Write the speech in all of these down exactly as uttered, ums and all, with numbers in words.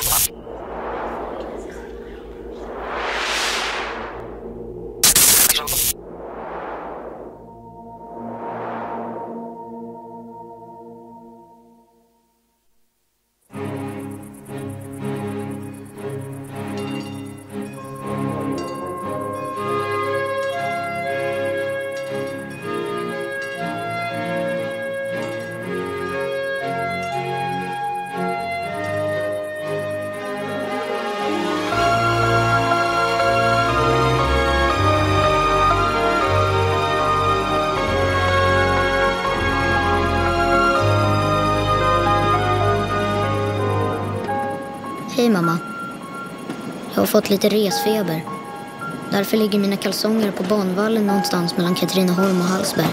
Hej mamma. Jag har fått lite resfeber. Därför ligger mina kalsonger på banvallen någonstans mellan Katrineholm och Hallsberg.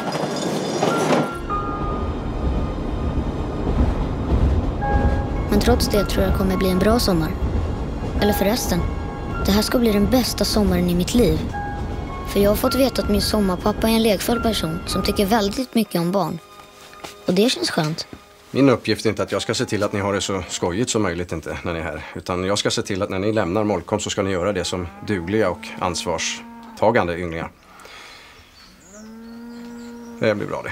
Men trots det tror jag det kommer bli en bra sommar. Eller förresten, det här ska bli den bästa sommaren i mitt liv. För jag har fått veta att min sommarpappa är en lekfull person som tycker väldigt mycket om barn. Och det känns skönt. Min uppgift är inte att jag ska se till att ni har det så skojigt som möjligt inte när ni är här. Utan jag ska se till att när ni lämnar Molkom så ska ni göra det som dugliga och ansvarstagande ynglingar. Det blir bra det.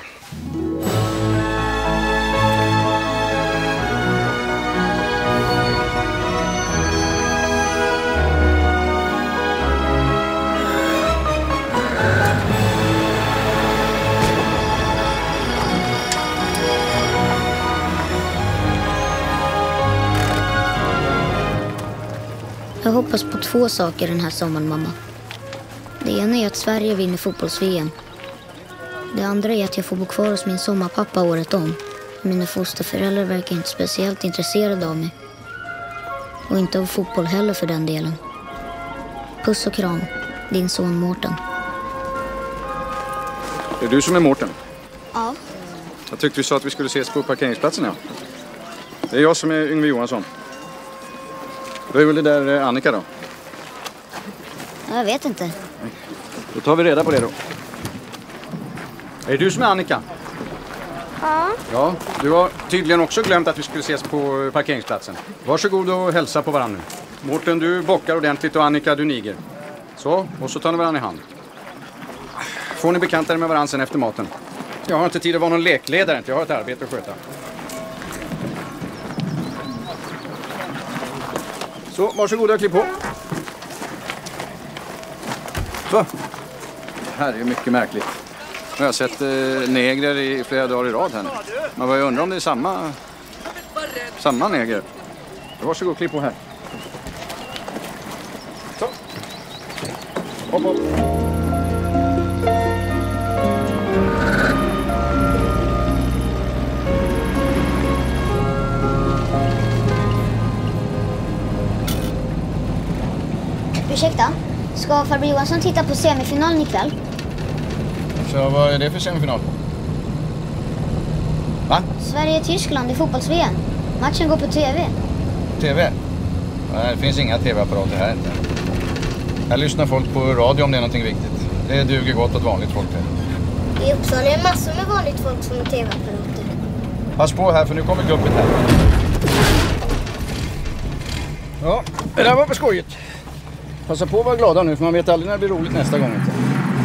Jag hoppas på två saker den här sommaren, mamma. Det ena är att Sverige vinner fotbolls-V M. Det andra är att jag får bo kvar hos min sommarpappa året om. Mina fosterföräldrar verkar inte speciellt intresserade av mig. Och inte av fotboll heller för den delen. Puss och kram, din son Mårten. Det är du som är Mårten? Ja. Jag tyckte vi sa att vi skulle ses på parkeringsplatsen, ja. Det är jag som är Yngve Johansson. Då är väl det där Annika då? Jag vet inte. Då tar vi reda på det då. Är det du som är Annika? Ja. Ja, du har tydligen också glömt att vi skulle ses på parkeringsplatsen. Varsågod och hälsa på varandra nu. Mårten, du bockar ordentligt och Annika, du niger. Så, och så tar ni varandra i hand. Får ni bekanta er med varandra sen efter maten. Jag har inte tid att vara någon lekledare, jag har ett arbete att sköta. Så, varsågoda och klipp på. Så. Det här är ju mycket märkligt. Jag har sett eh, negrer i flera dagar i rad här nu. Men vad jag undrar om det är samma, samma neger. Varsågod och klipp på här. Så. Hopp, hopp. Ursäkta, ska farbror Johansson titta på semifinalen ikväll? Så vad är det för semifinal? Va? Sverige-Tyskland i fotbolls-V M. Matchen går på tv. T V? Nej, det finns inga tv-apparater här inte. Här lyssnar folk på radio om det är någonting viktigt. Det duger gott åt vanligt folk det. I Uppsala är massor med vanligt folk som har tv-apparater. Pass på här för nu kommer gubbet här. Ja, det där var för skojigt. Passa på att vara glada nu för man vet aldrig när det blir roligt nästa gång inte.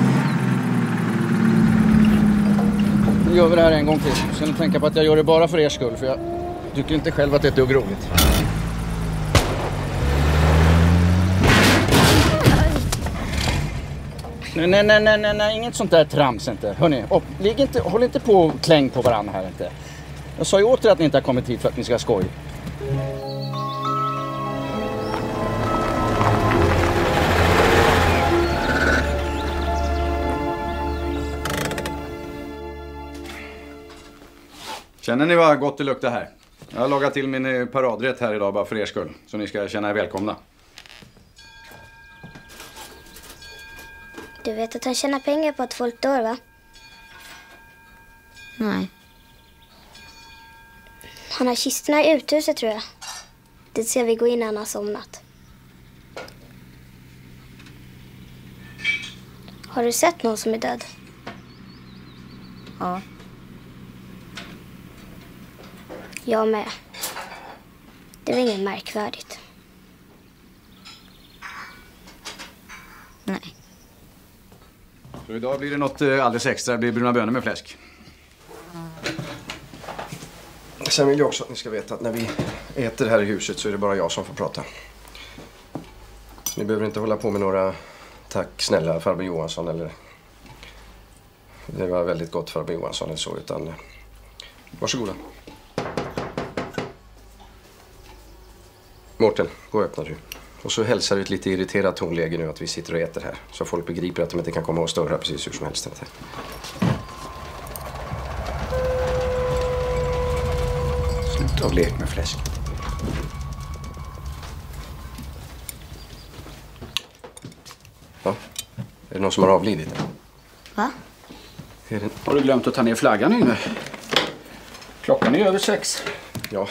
Nu gör vi det här en gång till. Sen tänka på att jag gör det bara för er skull för jag tycker inte själv att det är ett dugg roligt. Nej, nej, nej, nej, nej, nej, inget sånt där trams inte. Hörrni, upp, ligg inte, håll inte på och kläng på varandra här inte. Jag sa ju åter att ni inte har kommit hit för att ni ska skoj. Känner ni vad gott det luktar här? Jag har lagat till min paradrätt här idag bara för er skull. Så ni ska känna er välkomna. Du vet att han tjänar pengar på att folk dör, va? Nej. Han har kistorna i uthuset, tror jag. Dit ska vi gå in när han har somnat. Har du sett någon som är död? Ja. Jag med. Det var inget märkvärdigt. Nej. Så idag blir det något eh, alldeles extra. Det blir bruna bönor med fläsk. Sen vill jag också att ni ska veta att när vi äter här i huset så är det bara jag som får prata. Ni behöver inte hålla på med några tack snälla farbror Johansson eller det var väldigt gott farbror Johansson eller så, utan varsågoda. Mårten, gå och öppna du. Och så hälsar du ett lite irriterat tonläge nu att vi sitter och äter här. Så folk begriper att de inte kan komma och störa precis hur som helst. Sluta av lek med fläsk. Ja, är det någon som har avlidit? Va? Är det... Har du glömt att ta ner flaggan nu? Klockan är över sex. Ja.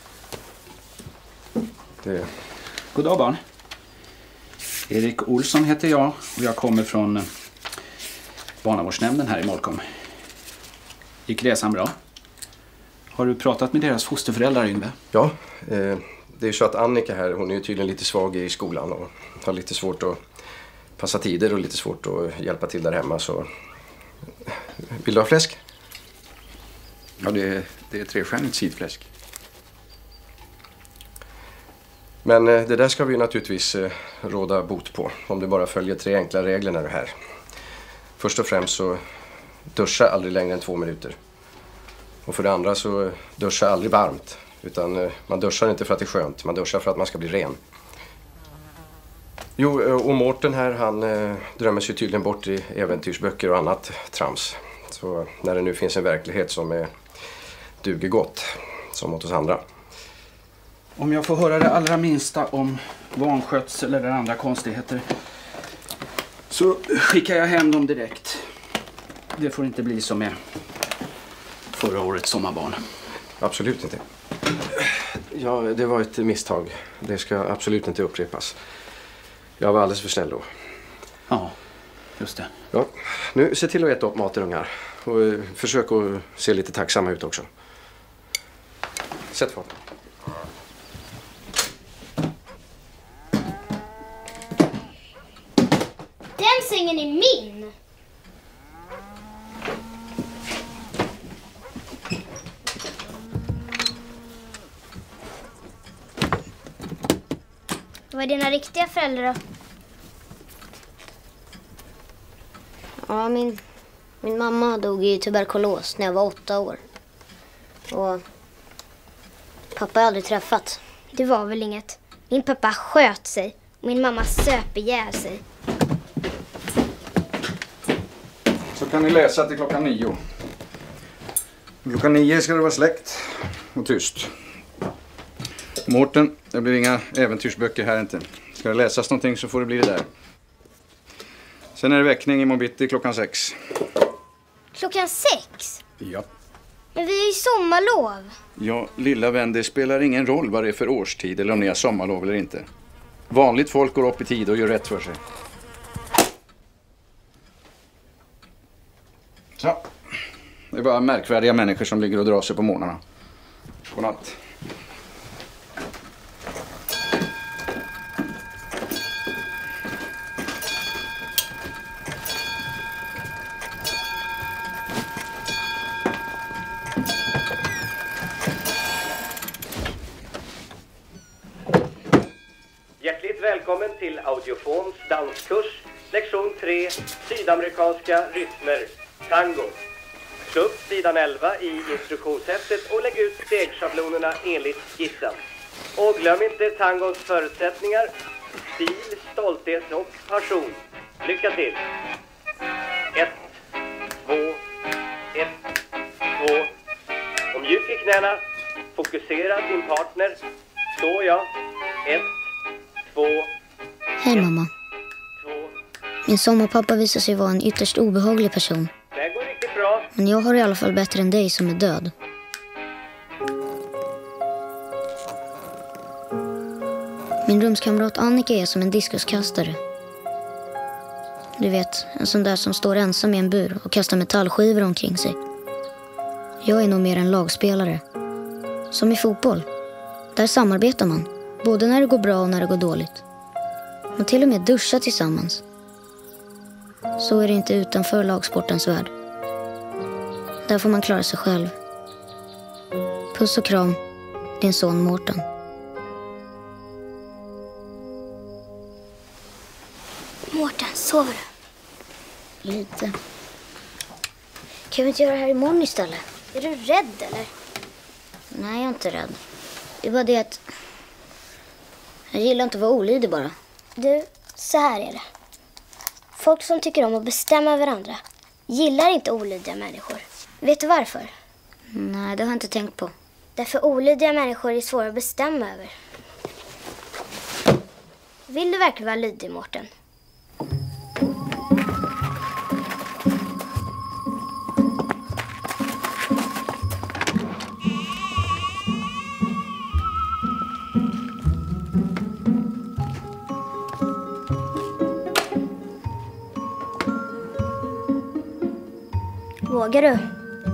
Det... God dag barn. Erik Olsson heter jag och jag kommer från barnavårdsnämnden här i Molkom. Gick resan bra? Har du pratat med deras fosterföräldrar, Yngve? Ja, eh, det är ju så att Annika här, hon är ju tydligen lite svag i skolan och har lite svårt att passa tider och lite svårt att hjälpa till där hemma, så... Vill du ha fläsk? Ja, det är, det är trestjärnigt sidfläsk. Men eh, det där ska vi ju naturligtvis eh, råda bot på om du bara följer tre enkla regler när du är här. Först och främst så duscha aldrig längre än två minuter. Och för det andra så duscha aldrig varmt. Utan eh, man duschar inte för att det är skönt, man duschar för att man ska bli ren. Jo, och Mårten här, han eh, drömmer sig tydligen bort i äventyrsböcker och annat trams. Så när det nu finns en verklighet som är duger gott, som åt oss andra. Om jag får höra det allra minsta om vanskötsel eller andra konstigheter så skickar jag hem dem direkt. Det får inte bli som med förra årets sommarbarn. Absolut inte. Ja, det var ett misstag. Det ska absolut inte upprepas. Jag var alldeles för snäll då. Ja, just det. Ja, nu se till att äta upp maten, ungar. Och eh, försök att se lite tacksamma ut också. Sätt fart. Den sängen är min! Vad är dina riktiga föräldrar då? Ja, min, min mamma dog i tuberkulos när jag var åtta år. Och pappa har jag aldrig träffat. Det var väl inget. Min pappa sköt sig. Min mamma söp ihjäl sig. Så kan ni läsa till klockan nio. Klockan nio ska det vara släckt och tyst. Mårten, det blir inga äventyrsböcker här inte. Ska det läsas någonting så får det bli det där. Sen är det väckning i morgon klockan sex. Klockan sex? Ja. Men vi är i sommarlov. Ja, lilla vän, det spelar ingen roll vad det är för årstid eller om ni har sommarlov eller inte. Vanligt folk går upp i tid och gör rätt för sig. Så. Det är bara märkvärdiga människor som ligger och drar sig på morgnarna. Godnatt. Hjärtligt välkommen till Audiofons danskurs, lektion tre, sydamerikanska rytmer, tango. Slå upp sidan elva i instruktionshäftet och lägg ut stegschablonerna enligt skissen. Och glöm inte tangons förutsättningar, stil, stolthet och passion. Lycka till! Ett, två, ett, två. Och mjuk i knäna, fokusera din partner. Så ja, ett, två, Hej mamma. två. Min sommarpappa visar sig vara en ytterst obehaglig person. Det går riktigt bra. Men jag har det i alla fall bättre än dig som är död. Min rumskamrat Annika är som en diskuskastare. Du vet, en sån där som står ensam i en bur och kastar metallskivor omkring sig. Jag är nog mer en lagspelare. Som i fotboll. Där samarbetar man. Både när det går bra och när det går dåligt. Man till och med duschar tillsammans. Så är det inte utanför lagsportens värld. Där får man klara sig själv. Puss och kram, din son Mårten. Mårten, sover du? Lite. Kan vi inte göra det här imorgon istället? Är du rädd eller? Nej, jag är inte rädd. Det är bara det att jag gillar inte att vara olydig bara. Du, så här är det. Folk som tycker om att bestämma varandra gillar inte olydiga människor. Vet du varför? Nej, det har jag inte tänkt på. Därför olydiga människor är svåra att bestämma över. Vill du verkligen vara lydig, Mårten? Vågar du?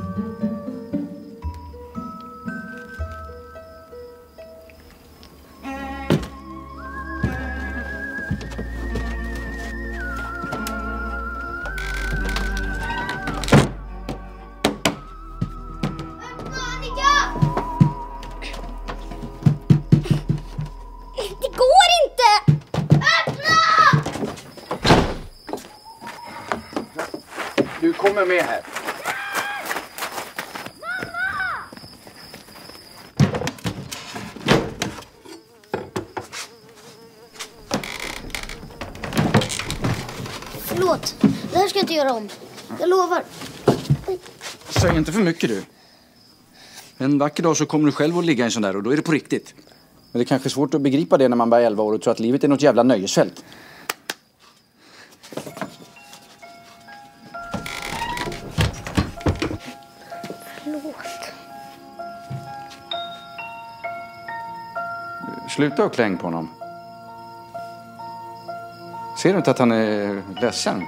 Du kommer med här. Förlåt, det här ska jag inte göra om. Jag lovar. Säg inte för mycket du. En vacker dag så kommer du själv att ligga i en sån där och då är det på riktigt. Men det är kanske svårt att begripa det när man bara är elva år och tror att livet är något jävla nöjesfält. Förlåt. Sluta och kläng på honom. Ser du inte att han är ledsen?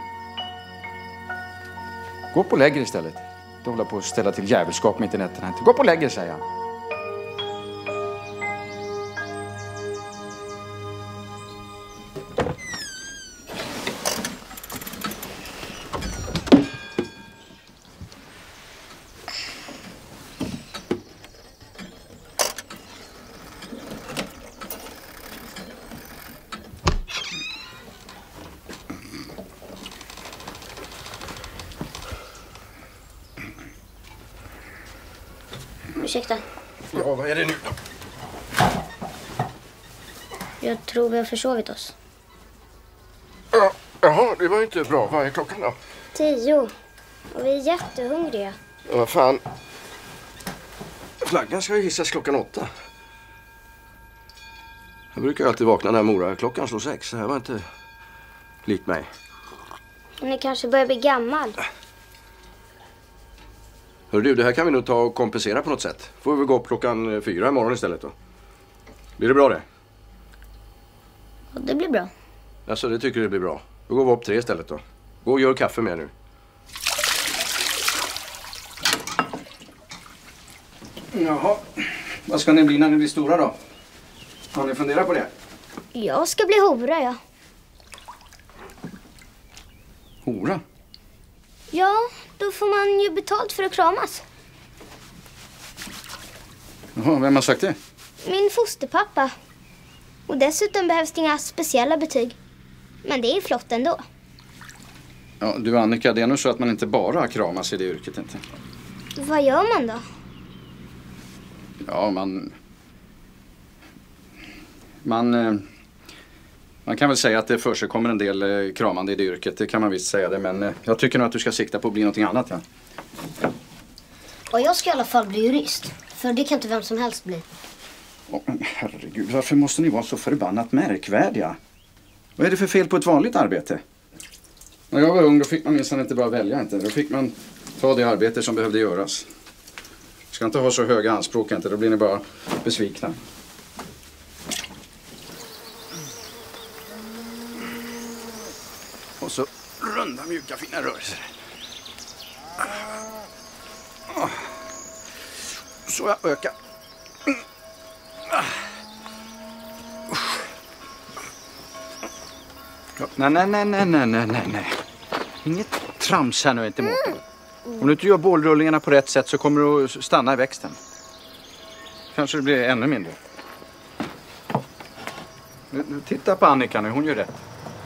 Gå på läger istället. Du håller på att ställa till jävelskap mitt i nätterna. Gå på läger, säger jag. Ursäkta, Ja, vad är det nu då? jag tror vi har försovit oss. Ja, jaha, det var ju inte bra. Vad är klockan då? Tio. Och vi är jättehungriga. Ja, vad fan. Flaggan ska ju hissas klockan åtta. Jag brukar alltid vakna när Mora klockan slår sex. Det här var inte likt mig. Men ni kanske börjar bli gammal. Hör du, det här kan vi nog ta och kompensera på något sätt. Får vi gå upp klockan fyra imorgon istället då. Blir det bra det? Ja, det blir bra. Alltså, det tycker det blir bra. Då går vi upp tre istället då. Gå och gör kaffe med nu. Jaha, vad ska ni bli när ni blir stora då? Har ni funderat på det? Jag ska bli hora, ja. Hora? Ja, då får man ju betalt för att kramas. Jaha, vem har sagt det? Min fosterpappa. Och dessutom behövs det inga speciella betyg. Men det är flott ändå. Ja, du Annika, det är nog så att man inte bara kramas i det yrket inte. Vad gör man då? Ja, man... Man... eh, Man kan väl säga att det försigkommer en del eh, kramande i det yrket. Det kan man visst säga det. Men eh, jag tycker nog att du ska sikta på att bli någonting annat. Ja. Och jag ska i alla fall bli jurist. För det kan inte vem som helst bli. Åh, men herregud, varför måste ni vara så förbannat märkvärdiga? Vad är det för fel på ett vanligt arbete? När jag var ung då fick man minst inte bara välja inte. Då fick man ta det arbete som behövde göras. Ska inte ha så höga anspråk inte. Då blir ni bara besvikna. Och så runda, mjuka, fina rörelser. Så jag ökar. Ja, nej, nej, nej, nej, nej, nej, nej. Inget trams här nu inte, Mårten. Om du inte gör bålrullningarna på rätt sätt så kommer du att stanna i växten. Kanske det blir ännu mindre. Nu, nu, titta på Annika nu, hon gör rätt.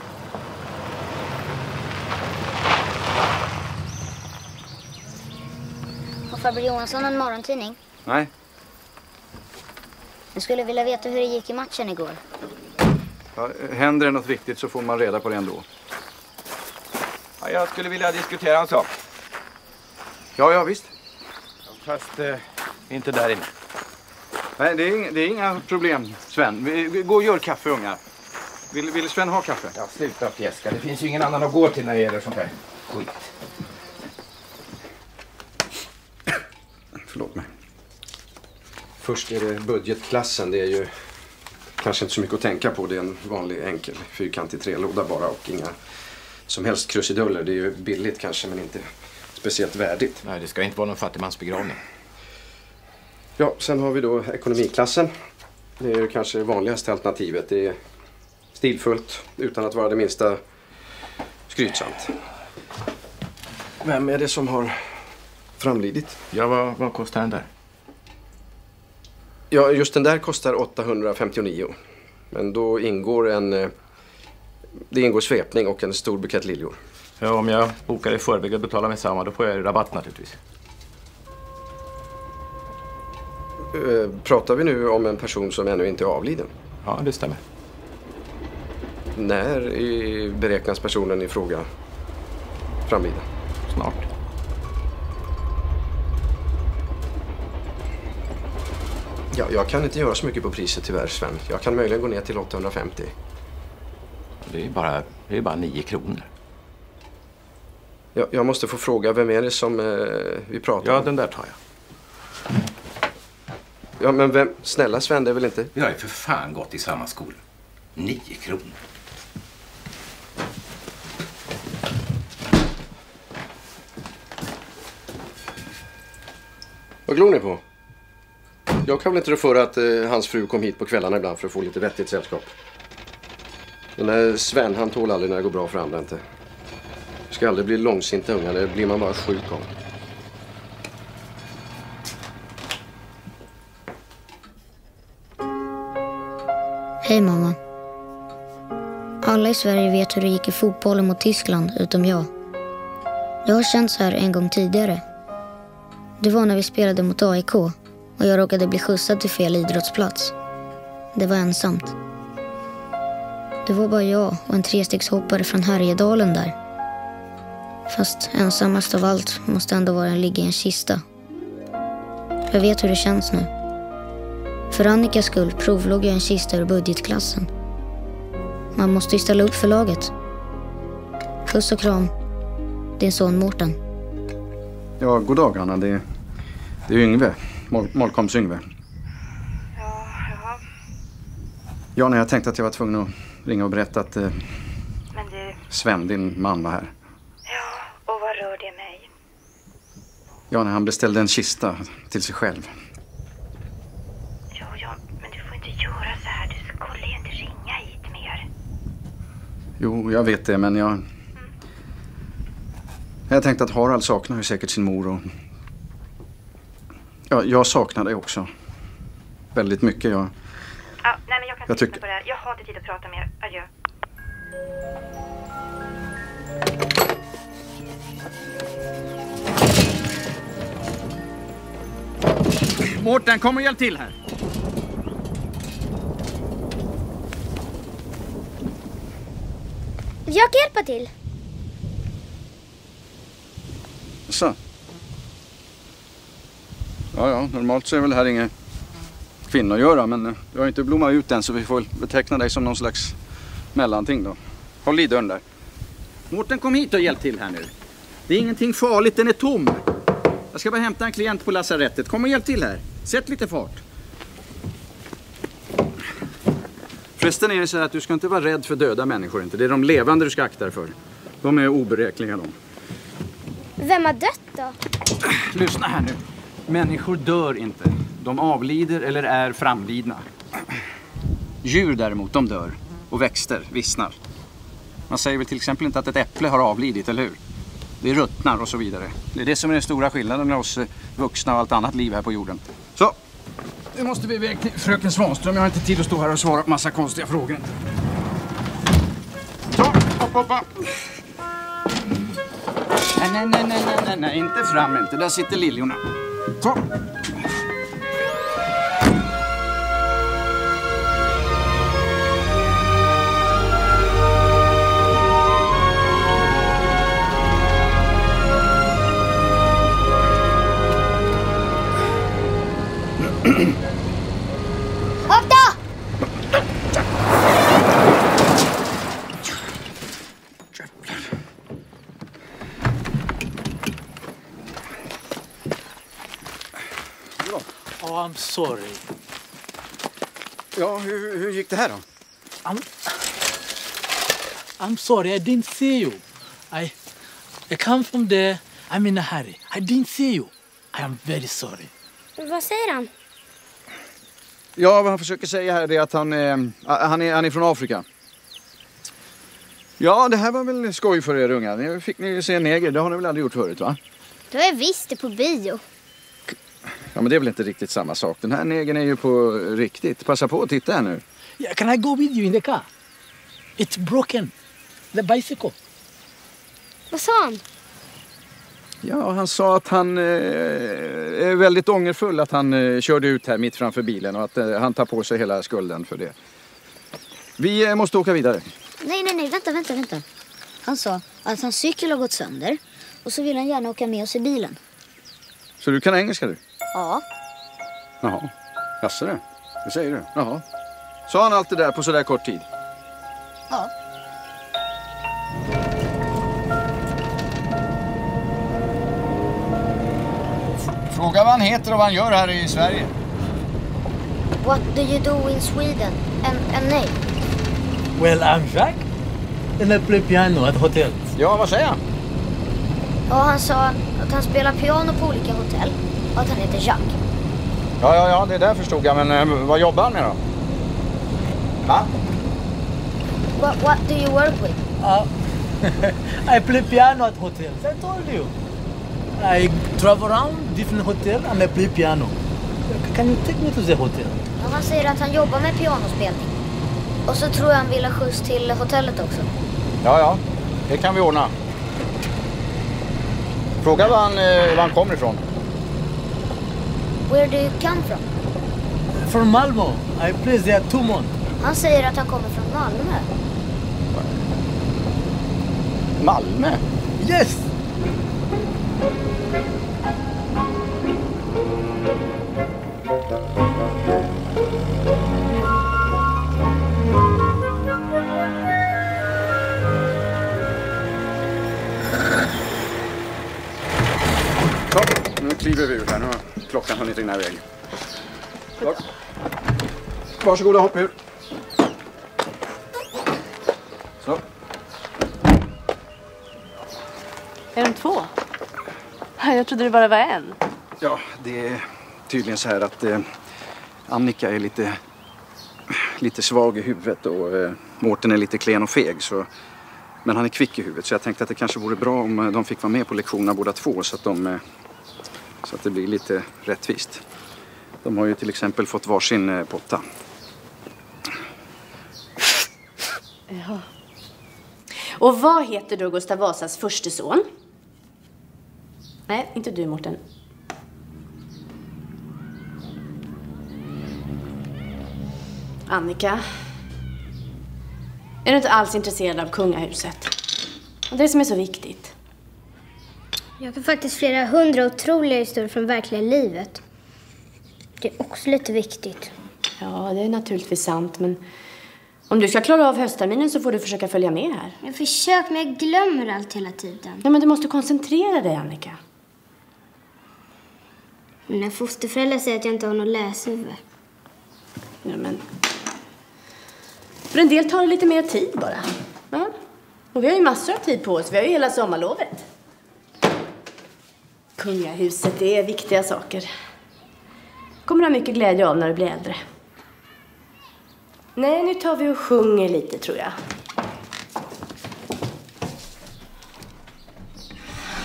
Har farbror Johansson en morgontidning? Nej. Jag skulle vilja veta hur det gick i matchen igår. Ja, händer det något viktigt så får man reda på det ändå. Ja, jag skulle vilja diskutera en sak. Ja, ja visst. Fast eh, inte där inne. Nej, det är, inga, det är inga problem, Sven. Vi, vi går och gör kaffe, ungar. Vill, vill Sven ha kaffe? Ja, sluta fjäska. Det finns ju ingen annan att gå till när det gäller sånt här skit. Förlåt mig. Först är det budgetklassen. Det är ju kanske inte så mycket att tänka på. Det är en vanlig enkel fyrkantig trelåda bara och inga som helst krusiduller. Det är ju billigt kanske men inte speciellt värdigt. Nej, det ska inte vara någon fattigmansbegravning. Ja, sen har vi då ekonomiklassen. Det är ju kanske det vanligaste alternativet. Det är stilfullt utan att vara det minsta skrytsamt. Vem är det som har framlidit? Ja, vad, vad kostar den där? Ja, just den där kostar åttahundrafemtionio. Men då ingår en det ingår svepning och en stor bukett liljor. Ja, om jag bokar i förväg och betalar med samma, då får jag rabatt naturligtvis. Pratar vi nu om en person som ännu inte är avliden? Ja, det stämmer. När beräknas personen i fråga framlida? Snart. Ja, jag kan inte göra så mycket på priset tyvärr, Sven. Jag kan möjligen gå ner till åttahundrafemtio. Det är bara, det är bara nio kronor. Ja, jag måste få fråga, vem är det som eh, vi pratar Ja, om? den där tar jag. Ja, men vem? Snälla Sven, det är väl inte? Vi har ju för fan gått i samma skola. Nio kronor. Vad glor ni på? Jag kan väl inte rå för att eh, hans fru kom hit på kvällarna ibland för att få lite vettigt sällskap. Den där Sven, han tål aldrig när det går bra för andra inte. Det ska aldrig bli långsinta unga, det blir man bara sjuk av. Hej mamma. Alla i Sverige vet hur det gick i fotbollen mot Tyskland utom jag. Det har känts så här en gång tidigare. Det var när vi spelade mot A I K och jag råkade bli skjutsad till fel idrottsplats. Det var ensamt. Det var bara jag och en trestegshoppare från Härjedalen där. Fast ensammast av allt måste ändå vara en ligga i en kista. Jag vet hur det känns nu. För Annikas skull provlåg jag en kista ur budgetklassen. Man måste ju ställa upp för laget. Puss och kram. Din son Mårten. Ja, god dag Anna. Det är, det är Yngve. Mål, Målkoms Yngve. Ja, ja. Ja, när jag tänkte att jag var tvungen att ringa och berätta att eh, Men du... Sven, din man, var här. Ja, och vad rör det mig? Ja, när han beställde en kista till sig själv. Jo, ja, men du får inte göra så här. Du skulle ju inte ringa hit mer. Jo, jag vet det, men jag... Mm. Jag tänkte att Harald saknar ju säkert sin mor och... Ja, jag saknar dig också. Väldigt mycket, jag... Ja, nej, men jag kan Jag inte tycker- på det här. Jag har inte tid att prata mer. Adjö. Mårten, kom och hjälp till här. Jag kan hjälpa till. Så. Ja, ja, normalt så är väl här inget kvinnor göra, men eh, du har inte blommat ut än så vi får väl beteckna dig som någon slags mellanting då. Håll i dörren där. Mårten, kom hit och hjälp till här nu. Det är ingenting farligt, den är tom. Jag ska bara hämta en klient på lasarettet. Kom och hjälp till här. Sätt lite fart. Förresten är det så här att du ska inte vara rädd för döda människor inte. Det är de levande du ska akta dig för. De är oberäkneliga de. Vem har dött då? Lyssna här nu. Människor dör inte. De avlider eller är framlidna. Djur däremot, de dör. Och växter vissnar. Man säger väl till exempel inte att ett äpple har avlidit, eller hur? det ruttnar och så vidare. Det är det som är den stora skillnaden mellan oss vuxna och allt annat liv här på jorden. Så, nu måste vi iväg till fröken Svanström. Jag har inte tid att stå här och svara på massa konstiga frågor. Så, hopp, hoppa. Nej, nej, nej, nej, nej, nej, inte fram inte. Där sitter liljorna. Så. Akta! Oh, I'm sorry. Ja, hur, hur gick det här då? I'm, I'm sorry, I didn't see you. I, I come from there. I'm in a hurry. I didn't see you. I am very sorry. Vad säger han? Ja, vad han försöker säga här är att han, eh, han, är, han är från Afrika. Ja, det här var väl skoj för er unga. Nu fick ni se neger, det har ni väl aldrig gjort förut, va? Det har jag visst det på bio. Ja, men det är väl inte riktigt samma sak. Den här negern är ju på riktigt. Passa på att titta här nu. Yeah, can I go with you in the car? It's broken. The bicycle. Vad sa han? Ja, han sa att han eh, är väldigt ångerfull att han eh, körde ut här mitt framför bilen och att eh, han tar på sig hela skulden för det. Vi eh, måste åka vidare. Nej, nej, nej, vänta, vänta, vänta. Han sa att hans cykel har gått sönder och så vill han gärna åka med oss i bilen. Så du kan engelska, du? Ja. Jaha, jaså det. Det säger du? Jaha. Sa han allt det där på så där kort tid? Ja. Fråga vad han heter och vad han gör här i Sverige. What do you do in Sweden? And, and nej. Well, I'm Jack. And I play piano at hotels. Ja, vad säger han? Ja, han sa att han spelar piano på olika hotell och att han heter Jack. Ja, ja, ja, det där förstod jag. Men eh, vad jobbar han med då? Va? What, what do you work with? Uh, I play piano at hotels. I told you. I travel around different hotels and I play piano. Can you take me to the hotel? Ja, han säger att han jobbar med pianospelning. Och så tror jag han vill ha skjuts till hotellet också. Ja, ja. Det kan vi ordna. Fråga var han, eh, var han kommer ifrån. Where do you come from? From Malmö. I play there two months. Han säger att han kommer från Malmö. Malmö? Yes! Så, nu kliver vi ut här. Nu har klockan hunnit rinna iväg. Var. Varsågoda, hopp ur. Så. Är de två? Jag trodde det bara var en. Ja, det är tydligen så här att eh, Annika är lite, lite svag i huvudet och eh, Mårten är lite klen och feg. Så, men han är kvick i huvudet så jag tänkte att det kanske vore bra om eh, de fick vara med på lektionerna båda två så att, de, eh, så att det blir lite rättvist. De har ju till exempel fått varsin eh, potta. Ja. Och vad heter då Gustav Vasas första son? Nej, inte du, Mårten. Annika. Är du inte alls intresserad av kungahuset? Och det som är så viktigt. Jag kan faktiskt flera hundra otroliga historier från verkliga livet. Det är också lite viktigt. Ja, det är naturligtvis sant, men om du ska klara av höstterminen så får du försöka följa med här. Jag försöker, men jag glömmer allt hela tiden. Ja, men du måste koncentrera dig, Annika. Mina fosterföräldrar säger att jag inte har någon läshuvud. Ja, men för en del tar det lite mer tid bara. Ja. Och vi har ju massor av tid på oss. Vi har ju hela sommarlovet. Kungahuset, det är viktiga saker. Kommer du ha mycket glädje av när du blir äldre. Nej, nu tar vi och sjunger lite, tror jag.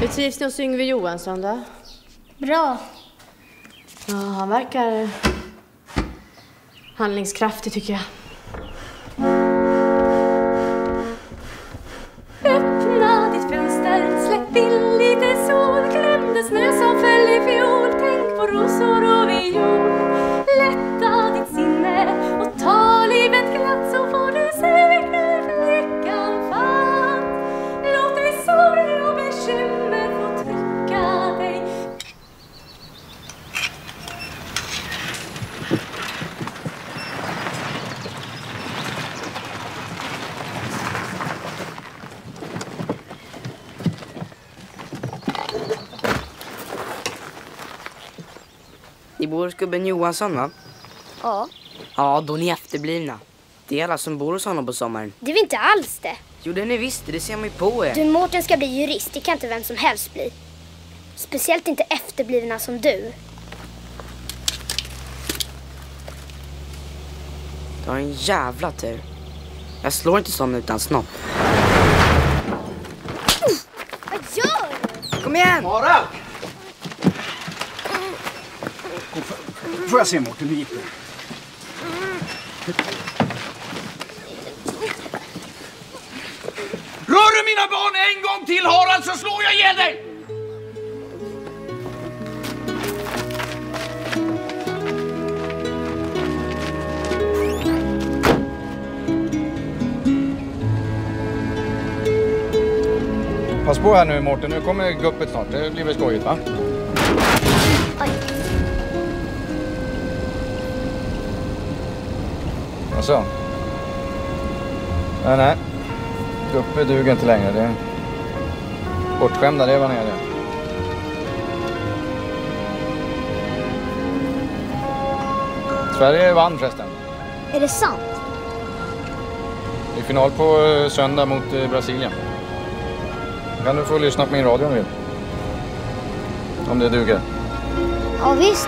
Hur trivs ni hos Yngve Johansson då? Bra. Ja, han verkar handlingskraftig tycker jag. Öppna ditt fönster, släpp in lite sol. Glöm det snö som föll i fjol. Tänk på rosor och viol. Lätta ditt sinne och ta livet glatt, så får du säkert lyckan fatt. Låt dig sorg och bekymmer få trycka dig. Ni bor hos gubben Johansson, va? Ja. Ja, då är ni efterblivna. Det är alla som bor hos honom på sommaren. Det är vi inte alls det. Jo, det är ni visst. Det ser man ju på er. Du, Mårten ska bli jurist. Det kan inte vem som helst bli. Speciellt inte efterblivna som du. Du har en jävla tur. Jag slår inte sån utan snopp. Uh, vad gör du? Kom igen! Harald! Får jag se, Mårten, hur gick det? Rör du mina barn en gång till, Harald, så slår jag ihjäl dig! Pass på här nu, Mårten. Nu kommer guppet snart. Det blir väl skojigt, va? Oj. Vad så? Nej, nej. Guppe duger inte längre. Det är bortskämda, det var nere. Sverige vann förresten. Är det sant? Det är final på söndag mot Brasilien. Kan du få lyssna på min radio om du vill? Om det duger. Ja, visst.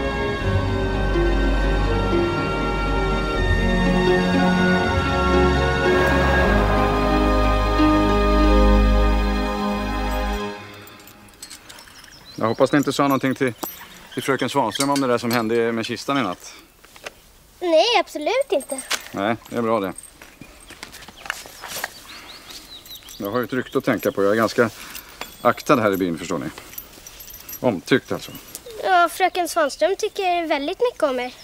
Jag hoppas ni inte sa någonting till, till fröken Svanström om det där som hände med kistan i natt. Nej, absolut inte. Nej, det är bra det. Jag har ju ett rykte att tänka på. Jag är ganska aktad här i byn, förstår ni. Omtyckt alltså. Ja, fröken Svanström tycker väldigt mycket om er.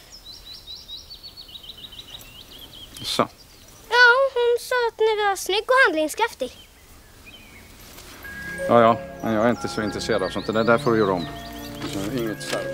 Så. Ja, hon sa att ni var snygg och handlingskraftig. Ja, ja. Men jag är inte så intresserad av sånt. Det där får du göra om. Så, inget särskilt.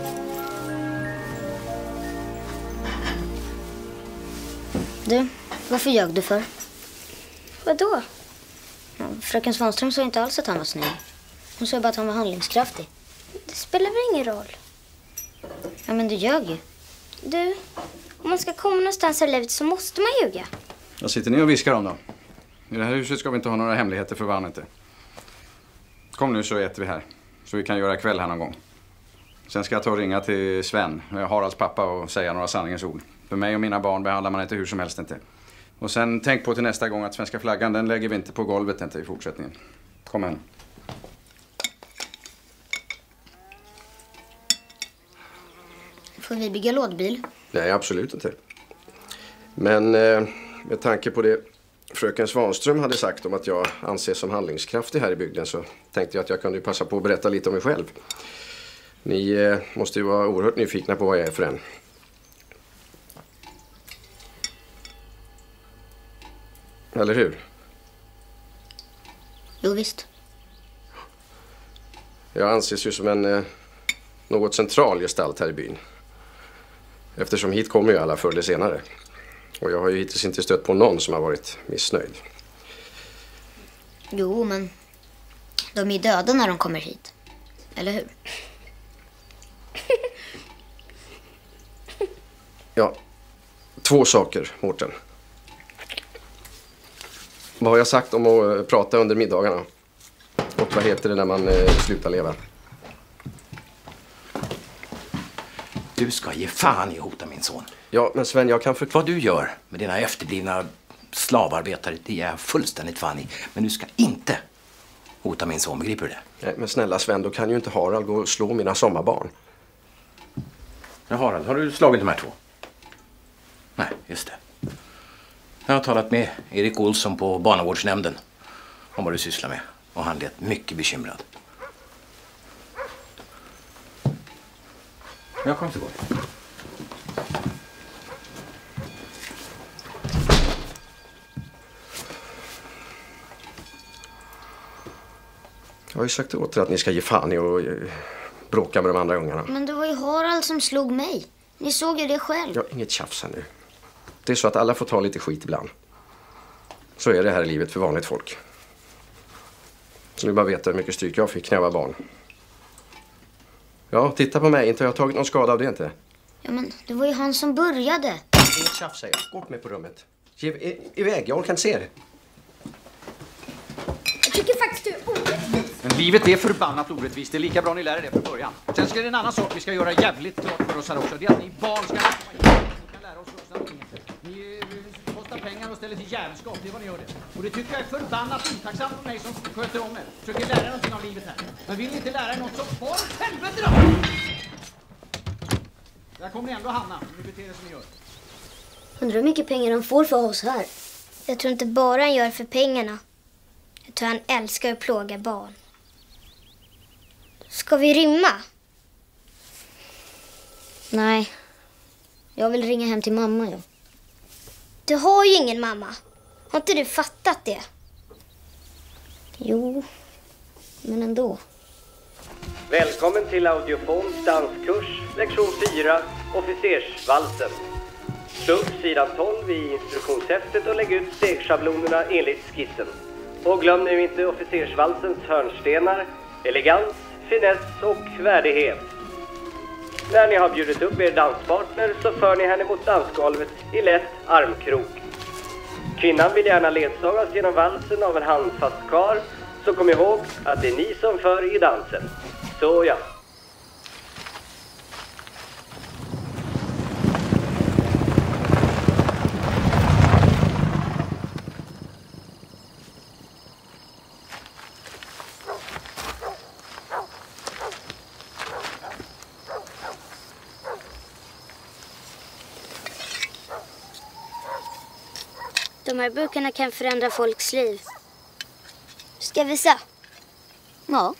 Du, varför ljög du för? Vadå? Ja, fröken Svanström sa inte alls att han var snygg. Hon sa bara att han var handlingskraftig. Det spelar väl ingen roll? Ja, men du ljög ju. Du, om man ska komma någonstans i livet så måste man ljuga. Jag sitter ni och viskar om då. I det här huset ska vi inte ha några hemligheter, för fan inte. Kom nu så äter vi här. Så vi kan göra kväll här någon gång. Sen ska jag ta och ringa till Sven, Haralds pappa, och säga några sanningens ord. För mig och mina barn behandlar man inte hur som helst inte. Och sen tänk på till nästa gång att svenska flaggan, den lägger vi inte på golvet inte i fortsättningen. Kom igen. Får vi bygga lådbil? Nej, absolut inte. Men eh, med tanke på det fröken Svanström hade sagt om att jag anses som handlingskraftig här i bygden, så tänkte jag att jag kunde passa på att berätta lite om mig själv. Ni eh, måste ju vara oerhört nyfikna på vad jag är för en. Eller hur? Jo, visst. Jag anses ju som en eh, något central gestalt här i byn. Eftersom hit kommer ju alla förr eller senare. Och jag har ju hittills inte stött på någon som har varit missnöjd. Jo, men de är ju döda när de kommer hit. Eller hur? Ja, två saker, Mårten. Vad har jag sagt om att prata under middagarna? Och vad heter det när man eh, slutar leva? Du ska ge fan i att hota min son. Ja, men Sven, jag kan för... Vad du gör med dina efterblivna slavarbetare, det är jag fullständigt fan i. Men du ska inte Hota min son, begriper du det? Nej, men snälla Sven, då kan ju inte Harald gå och slå mina sommarbarn. Ja, Harald, har du slagit de här två? Nej, just det. Jag har talat med Erik Olsson på barnavårdsnämnden om vad du sysslar med. Och han lät mycket bekymrad. Jag kommer till gå. Jag har ju sagt åt er att ni ska ge fan i och eh, bråka med de andra ungarna. Men det var ju Harald som slog mig. Ni såg ju det själv. Ja, inget tjafs här nu. Det är så att alla får ta lite skit ibland. Så är det här i livet för vanligt folk. Så ni bara vet hur mycket stryk jag fick när jag var barn. Ja, titta på mig. Inte har jag tagit någon skada av det inte. Ja, men det var ju han som började. Inget tjafs, säger jag. Gå upp med på rummet. Ge i, iväg, jag orkar inte se det. Jag tycker faktiskt du är orättvis. Men livet är förbannat orättvist. Det är lika bra ni lär er det från början. Sen ska det en annan sak vi ska göra jävligt klart för oss här också. Det är att ni barn ska komma in. Ni kan lära oss vuxna någonting. Ni eh, kostar pengar och ställer till jävelskap. Det är vad ni gör det. Och det tycker jag är förbannat otacksamt för mig som sköter om er. Försöker lära er någonting av livet här. Men vill ni inte lära er något så far åt helvete då! Där kommer ni ändå hamna om ni beter er som ni gör. Undrar hur mycket pengar han får för oss här. Jag tror inte bara han gör för pengarna. Jag tror han älskar att plåga barn. Ska vi rymma? Nej. Jag vill ringa hem till mamma, ja. Du har ju ingen mamma. Har inte du fattat det? Jo, men ändå. Välkommen till Audiofons danskurs, lektion fyra, officersvalsen. Slå upp sidan tolv i instruktionshäftet och lägg ut stegschablonerna enligt skissen. Och glöm nu inte officersvalsens hörnstenar, elegans, finess och värdighet. När ni har bjudit upp er danspartner så för ni henne mot dansgolvet i lätt armkrok. Kvinnan vill gärna ledsagas genom valsen av en handfast karl, så kom ihåg att det är ni som för i dansen. Så ja. De här burkarna kan förändra folks liv. Ska vi se? Ja.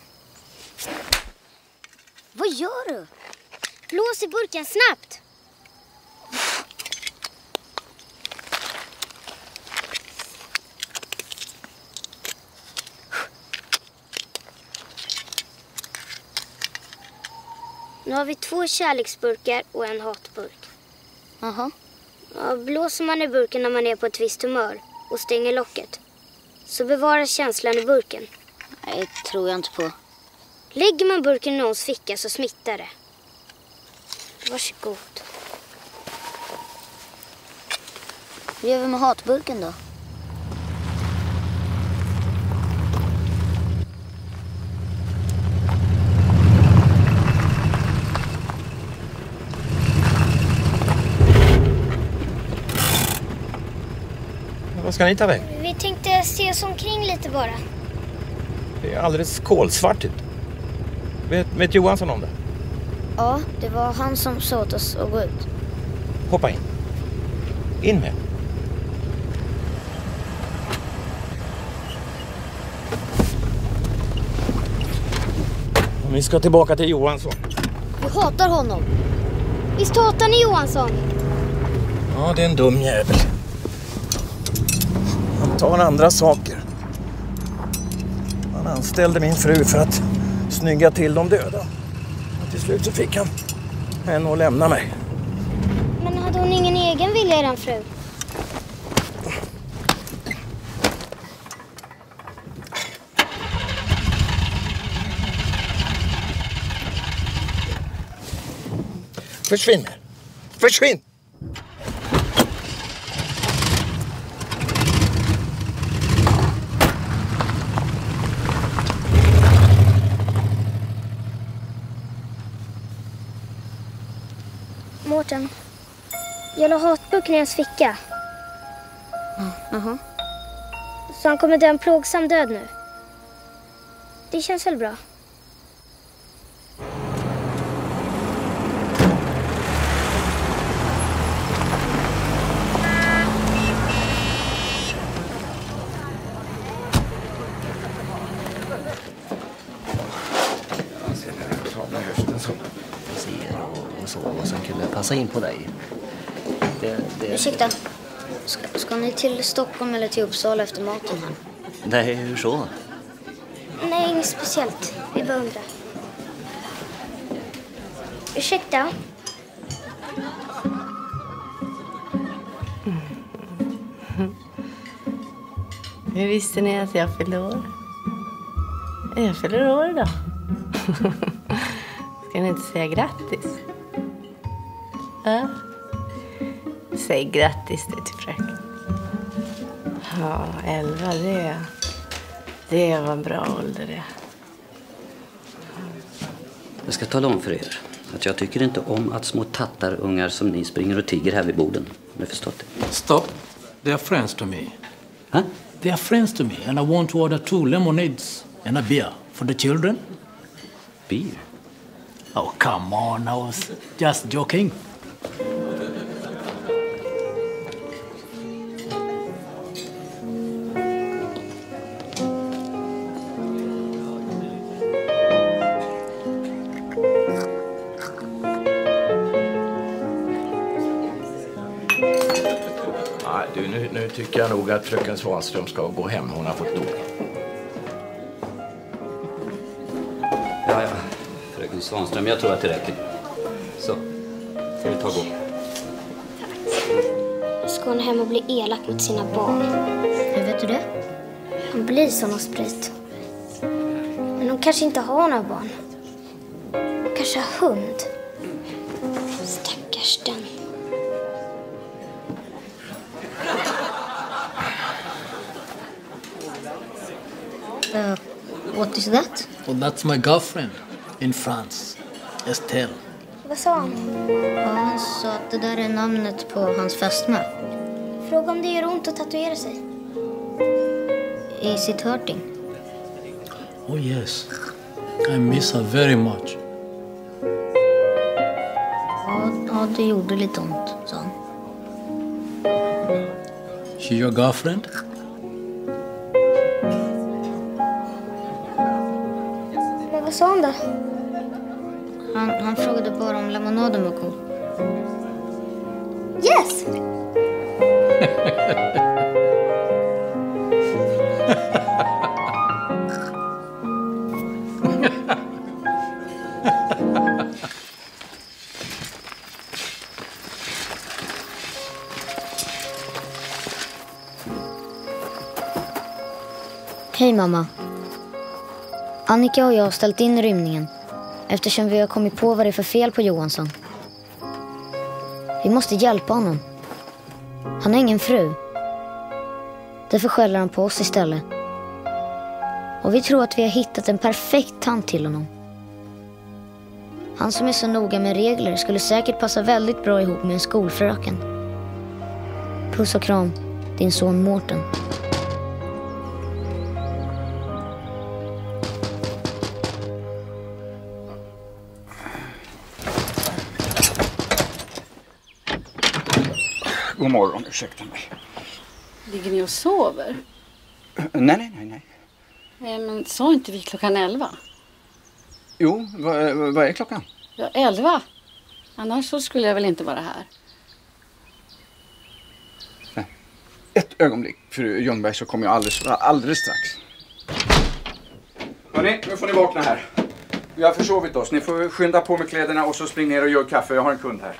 Vad gör du? Blås i burken snabbt. Nu har vi två kärleksburkar och en hatburk. Jaha. Ja, blåser man i burken när man är på ett visst humör och stänger locket, så bevaras känslan i burken. Nej, det tror jag inte på. Lägger man burken i någons ficka så smittar det. Varsågod. Hur gör vi med hatburken då? Vad ska ni ta väg? Vi tänkte se oss omkring lite bara. Det är alldeles kolsvart ut. Vet, vet Johansson om det? Ja, det var han som sa åt oss att gå ut. Hoppa in. In med. Vi ska tillbaka till Johansson. Vi hatar honom. Visst hatar ni Johansson? Ja, det är en dum jävel. Han tar andra saker. Han anställde min fru för att snygga till de döda. Och till slut så fick han henne att lämna mig. Men hade hon ingen egen vilja, eran fru? Försvinn! Försvinn! Mårten, jag la hatburken i hans ficka. Jaha. Så han kommer dö en plågsam död nu. Det känns väl bra. Och som kunde passa in på dig. Det, det... Ursäkta, ska, ska ni till Stockholm eller till Uppsala efter maten här? Nej, hur så? Nej, inget speciellt. Vi bara undrar. Ursäkta? Hur visste ni att jag fyller år? Jag fyller år idag. Ska ni inte säga grattis? Ja. Säg grattis det till fröken. Ja, elva, det, det var en bra ålder det. Jag ska tala om för er att jag tycker inte om att små tattarungar som ni springer och tigger här vid borden. Har ni förstått det? Stop. They are friends to me. Huh? They are friends to me and I want to order two lemonades and a beer for the children. Beer? Oh, come on. I was just joking. Nej, du, nu, nu tycker jag nog att fröken Svanström ska gå hem. Hon har fått nog. Ja, ja. Fröken Svanström, jag tror att det räcker. Så, får vi ta och gå. Ska hon hem och bli elak mot sina barn? Hur vet du det? Han blir sån och sprit. Men hon kanske inte har några barn. Hon kanske har hund. Stackars den. Uh, what is that? Well, that's my girlfriend in France, Estelle. Vad sa han? Ja, han sa att det där är namnet på hans fästmö. Fråga om det gör ont att tatuera sig. I sitt hörting. Oh yes, I miss her very much. Ja, ja, det gjorde lite ont, sa han. She your girlfriend? Men vad sa han då? Han, han frågade bara om lemonaden var god. Yes! Hej mamma. Annika och jag har ställt in rymningen eftersom vi har kommit på vad det är för fel på Johansson. Vi måste hjälpa honom. Han har ingen fru. Därför skäller han på oss istället. Och vi tror att vi har hittat en perfekt tant till honom. Han som är så noga med regler skulle säkert passa väldigt bra ihop med en skolfröken. Puss och kram, din son Mårten. God morgon, ursäkta mig. Ligger ni och sover? Nej, nej, nej, nej. Nej, men sa inte vi klockan elva? Jo, vad, vad är klockan? Ja, elva. Annars så skulle jag väl inte vara här. Nej. Ett ögonblick, fru Ljungberg, så kommer jag alldeles, alldeles strax. Hörrni, nu får ni vakna här. Vi har försovit oss. Ni får skynda på med kläderna och så spring ner och gör kaffe. Jag har en kund här.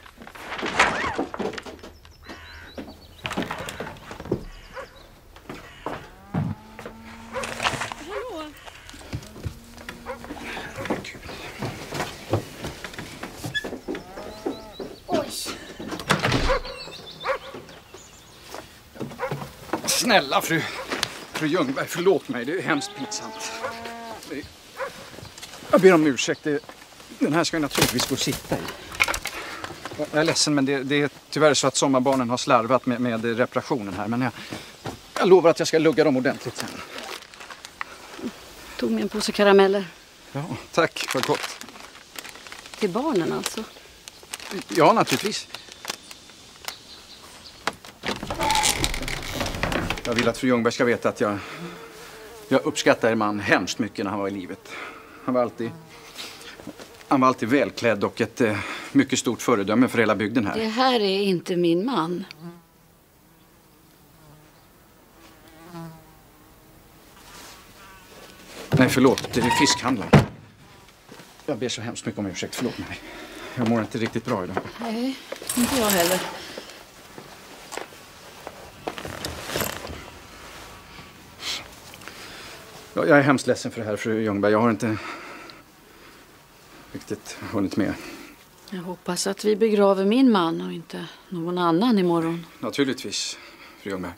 Snälla fru, fru Ljungberg, förlåt mig, det är hemskt pinsamt. Jag ber om ursäkt, det, den här ska jag naturligtvis gå och sitta i. Jag är ledsen, men det, det är tyvärr så att sommarbarnen har slarvat med, med reparationen här. Men jag, jag lovar att jag ska lugga dem ordentligt sen. tog med en påse karameller. Ja, tack. Vad gott. Till barnen alltså? Ja, naturligtvis. Jag vill att fru Ljungberg ska veta att jag, jag uppskattar er man hemskt mycket när han var i livet. Han var alltid, han var alltid välklädd och ett eh, mycket stort föredöme för hela bygden här. Det här är inte min man. Nej, förlåt. Det är fiskhandlaren. Jag ber så hemskt mycket om ursäkt. Förlåt mig. Jag mår inte riktigt bra idag. Nej, inte jag heller. Jag är hemskt ledsen för det här, fru Ljungberg. Jag har inte riktigt hunnit med. Jag hoppas att vi begraver min man och inte någon annan imorgon. Naturligtvis, fru Ljungberg.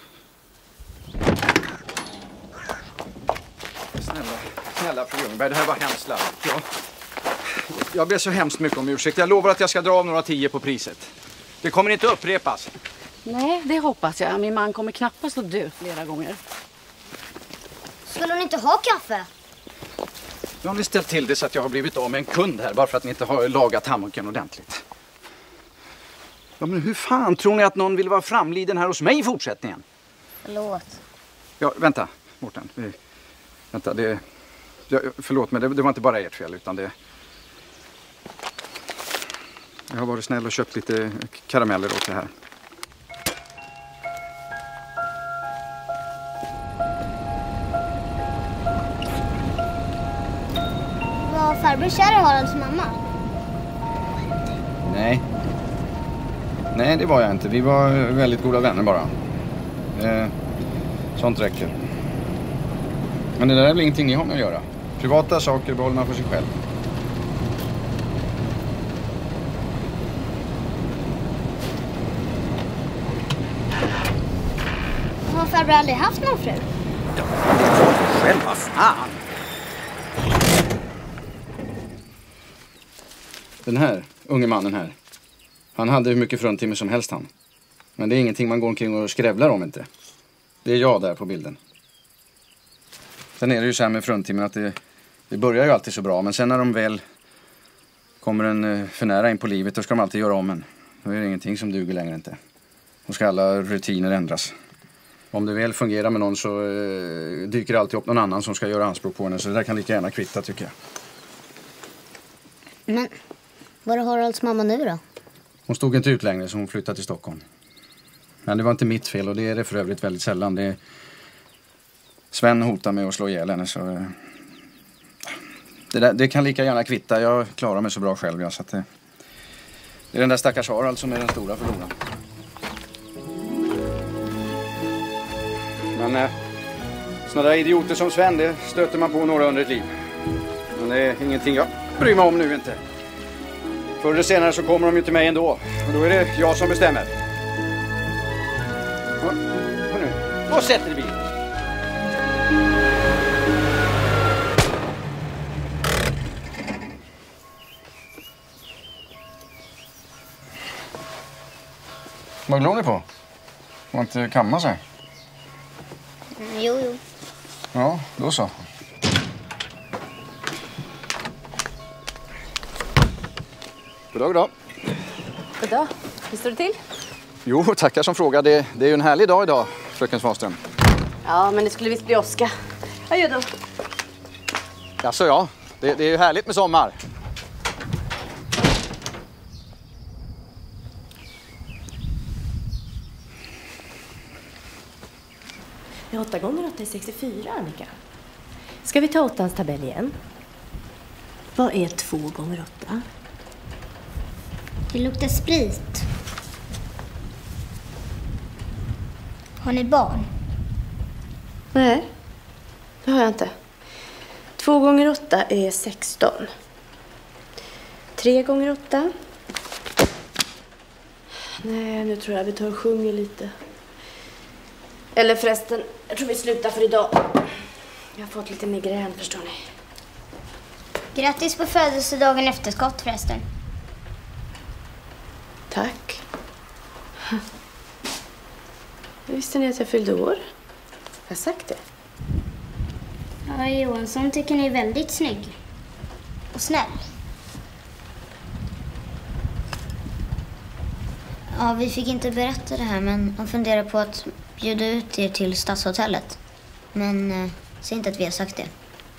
Snälla, snälla fru Ljungberg, det här var hemskt larvigt. Ja. Jag ber så hemskt mycket om ursäkt. Jag lovar att jag ska dra av några tio på priset. Det kommer inte upprepas. Nej, det hoppas jag. Min man kommer knappast att dö flera gånger. Skulle hon inte ha kaffe? Jag har ni ställt till det så att jag har blivit av med en kund här bara för att ni inte har lagat hamburgaren ordentligt. Ja, men hur fan tror ni att någon vill vara framliden här hos mig i fortsättningen? Förlåt. Ja, vänta, Mårten. Eh, vänta, det... Ja, förlåt, men det, det var inte bara ert fel utan det... Jag har varit snäll och köpt lite karameller åt det här. Var farbror kär i Haralds mamma? Nej. Nej, det var jag inte. Vi var väldigt goda vänner bara. Eh, sånt räcker. Men det där är väl ingenting ni har med att göra. Privata saker behåller man för sig själv. Har farbror aldrig haft någon fru? Ja, själv, vad fan! Den här unge mannen här, han hade hur mycket fruntimmer som helst han. Men det är ingenting man går omkring och skrävlar om inte. Det är jag där på bilden. Sen är det ju så här med fruntimmer att det, det börjar ju alltid så bra. Men sen när de väl kommer en för nära in på livet, då ska de alltid göra om en. Då är det ingenting som duger längre inte. Då ska alla rutiner ändras. Om det väl fungerar med någon så eh, dyker det alltid upp någon annan som ska göra anspråk på henne. Så det där kan lika gärna kvitta tycker jag. Men var är Haralds mamma nu då? Hon stod inte ut längre så hon flyttade till Stockholm. Men det var inte mitt fel och det är det för övrigt väldigt sällan. Det är... Sven hotar med att slå ihjäl henne så... eh, Det, där, det kan lika gärna kvitta. Jag klarar mig så bra själv. Ja, så att det... det är den där stackars Harald som är den stora förloraren. Men eh, sådana där idioter som Sven, det stöter man på några under ett liv. Men det är ingenting jag bryr mig om nu inte. Förr eller senare så kommer de ju till mig ändå. Och då är det jag som bestämmer. Och, och nu, då sätter vi. Vad glor ni på? Man inte kamma sig? Mm, jo, jo. Ja, då så. God dag, god dag. God dag. Hur står det till? Jo, tackar som fråga. Det, det är ju en härlig dag idag, fröken Svanström. Ja, men det skulle visst bli åska. Adjö då. Jaså, ja. Det, det är ju härligt med sommar. Ja, åtta gånger åtta är sextiofyra, Annika. Ska vi ta åttans tabell igen? Vad är två gånger åtta? Det luktar sprit. Har ni barn? Nej, det har jag inte. Två gånger åtta är sexton. Tre gånger åtta. Nej, nu tror jag vi tar och sjunger lite. Eller förresten, jag tror vi slutar för idag. Jag har fått lite migrän, förstår ni. Grattis på födelsedagen efterskott förresten. Tack. Visste ni att jag fyllde år? Har jag sagt det? Ja, Ja, Johansson tycker ni är väldigt snygg. Och snäll. Ja, vi fick inte berätta det här, men de funderar på att bjuda ut er till Stadshotellet. Men eh, säg inte att vi har sagt det.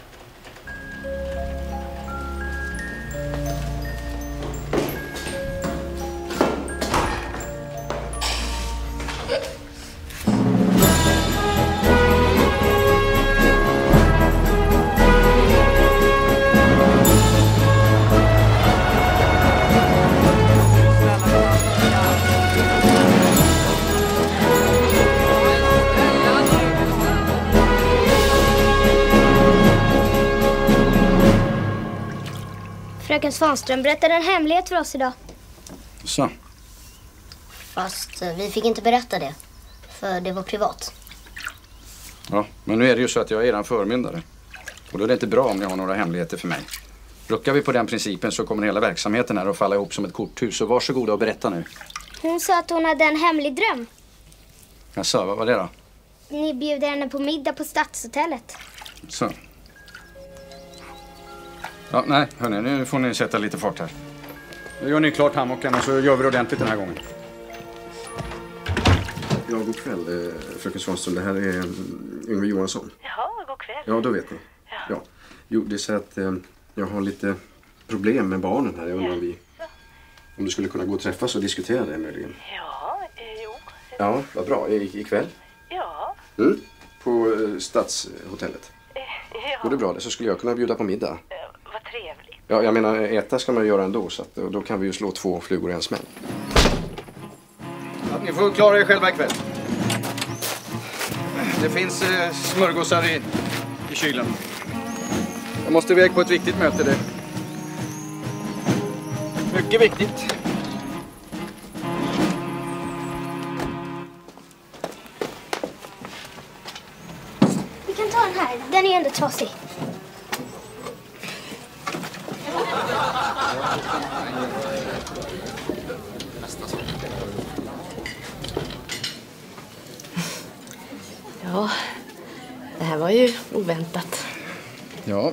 Fröken Svanström berättade en hemlighet för oss idag. Så. Fast eh, vi fick inte berätta det, för det var privat. Ja, men nu är det ju så att jag är eran förmyndare. Och då är det inte bra om ni har några hemligheter för mig. Ruckar vi på den principen så kommer hela verksamheten här att falla ihop som ett korthus. Så varsågoda och berätta nu. Hon sa att hon hade en hemlig dröm. Jaså, vad var det då? Ni bjuder henne på middag på Stadshotellet. Så. Ja, nej, hörni, nu får ni sätta lite fart här. Nu gör ni klart hammocken och så gör vi det ordentligt den här gången. Ja, god kväll, eh, fröken Svanström. Det här är eh, Yngve Johansson. Jaha, god kväll. Ja, då vet ni. Ja. Ja. Jo, det är så att eh, jag har lite problem med barnen här. Jag undrar om vi... Om du skulle kunna gå och träffas och diskutera det möjligen. Ja, eh, jo. Ja, vad bra. I, ikväll? Ja. Mm. På eh, Stadshotellet. Eh, ja. Går det bra det så skulle jag kunna bjuda på middag. Eh, vad trevligt. Ja, jag menar äta ska man göra ändå så att, och då kan vi ju slå två flugor i en smäll. Ja, ni får klara er själva ikväll. Det finns eh, smörgåsar i, i kylen. Jag måste iväg på ett viktigt möte. Det. Mycket viktigt. Vi kan ta den här. Den är ändå trasig. Ja, det här var ju oväntat. Ja.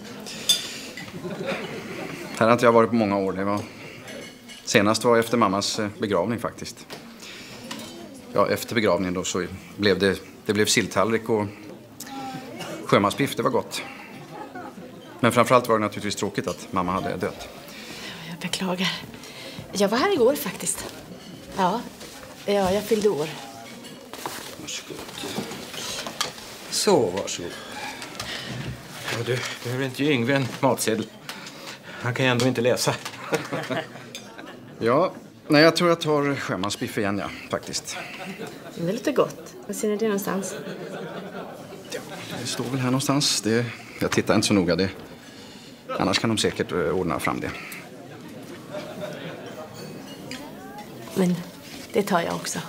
Här har inte jag varit på många år. Det var... Senast var efter mammas begravning faktiskt. Ja, efter begravningen då så blev det, det blev silltallrik och sjömansbiff. Det var gott. Men framförallt var det naturligtvis tråkigt att mamma hade dött. Jag beklagar. Jag var här igår faktiskt. Ja, ja jag fyllde år. Varsågod. Så, varsågod. Ja, du behöver inte ge Yngve en matsedel. Han kan ju ändå inte läsa. Ja, nej, jag tror jag tar sjömansbiff igen, ja, faktiskt. Det låter gott. Var ser ni det någonstans? Det står väl här någonstans. Det, jag tittar inte så noga. Det, annars kan de säkert ordna fram det. Men det tar jag också.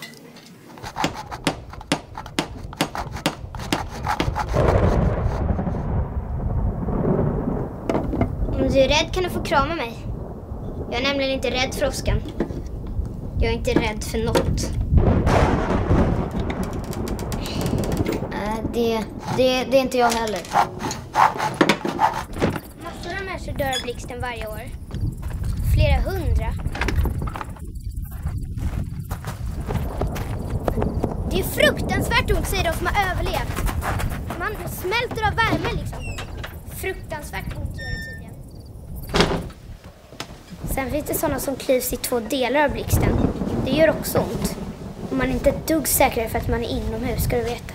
Om du är rädd kan du få krama mig. Jag är nämligen inte rädd för åskan. Jag är inte rädd för något. Äh, det, det, det är inte jag heller. Massor av människor dör av blixten varje år. Flera hundra. Det är fruktansvärt ont, säger de som har överlevt. Man smälter av värme liksom. Fruktansvärt ont gör det tydligen. Sen finns det sådana som klyvs i två delar av blixten. Det gör också ont. Och man är inte ett dugg säkrare för att man är inomhus, ska du veta.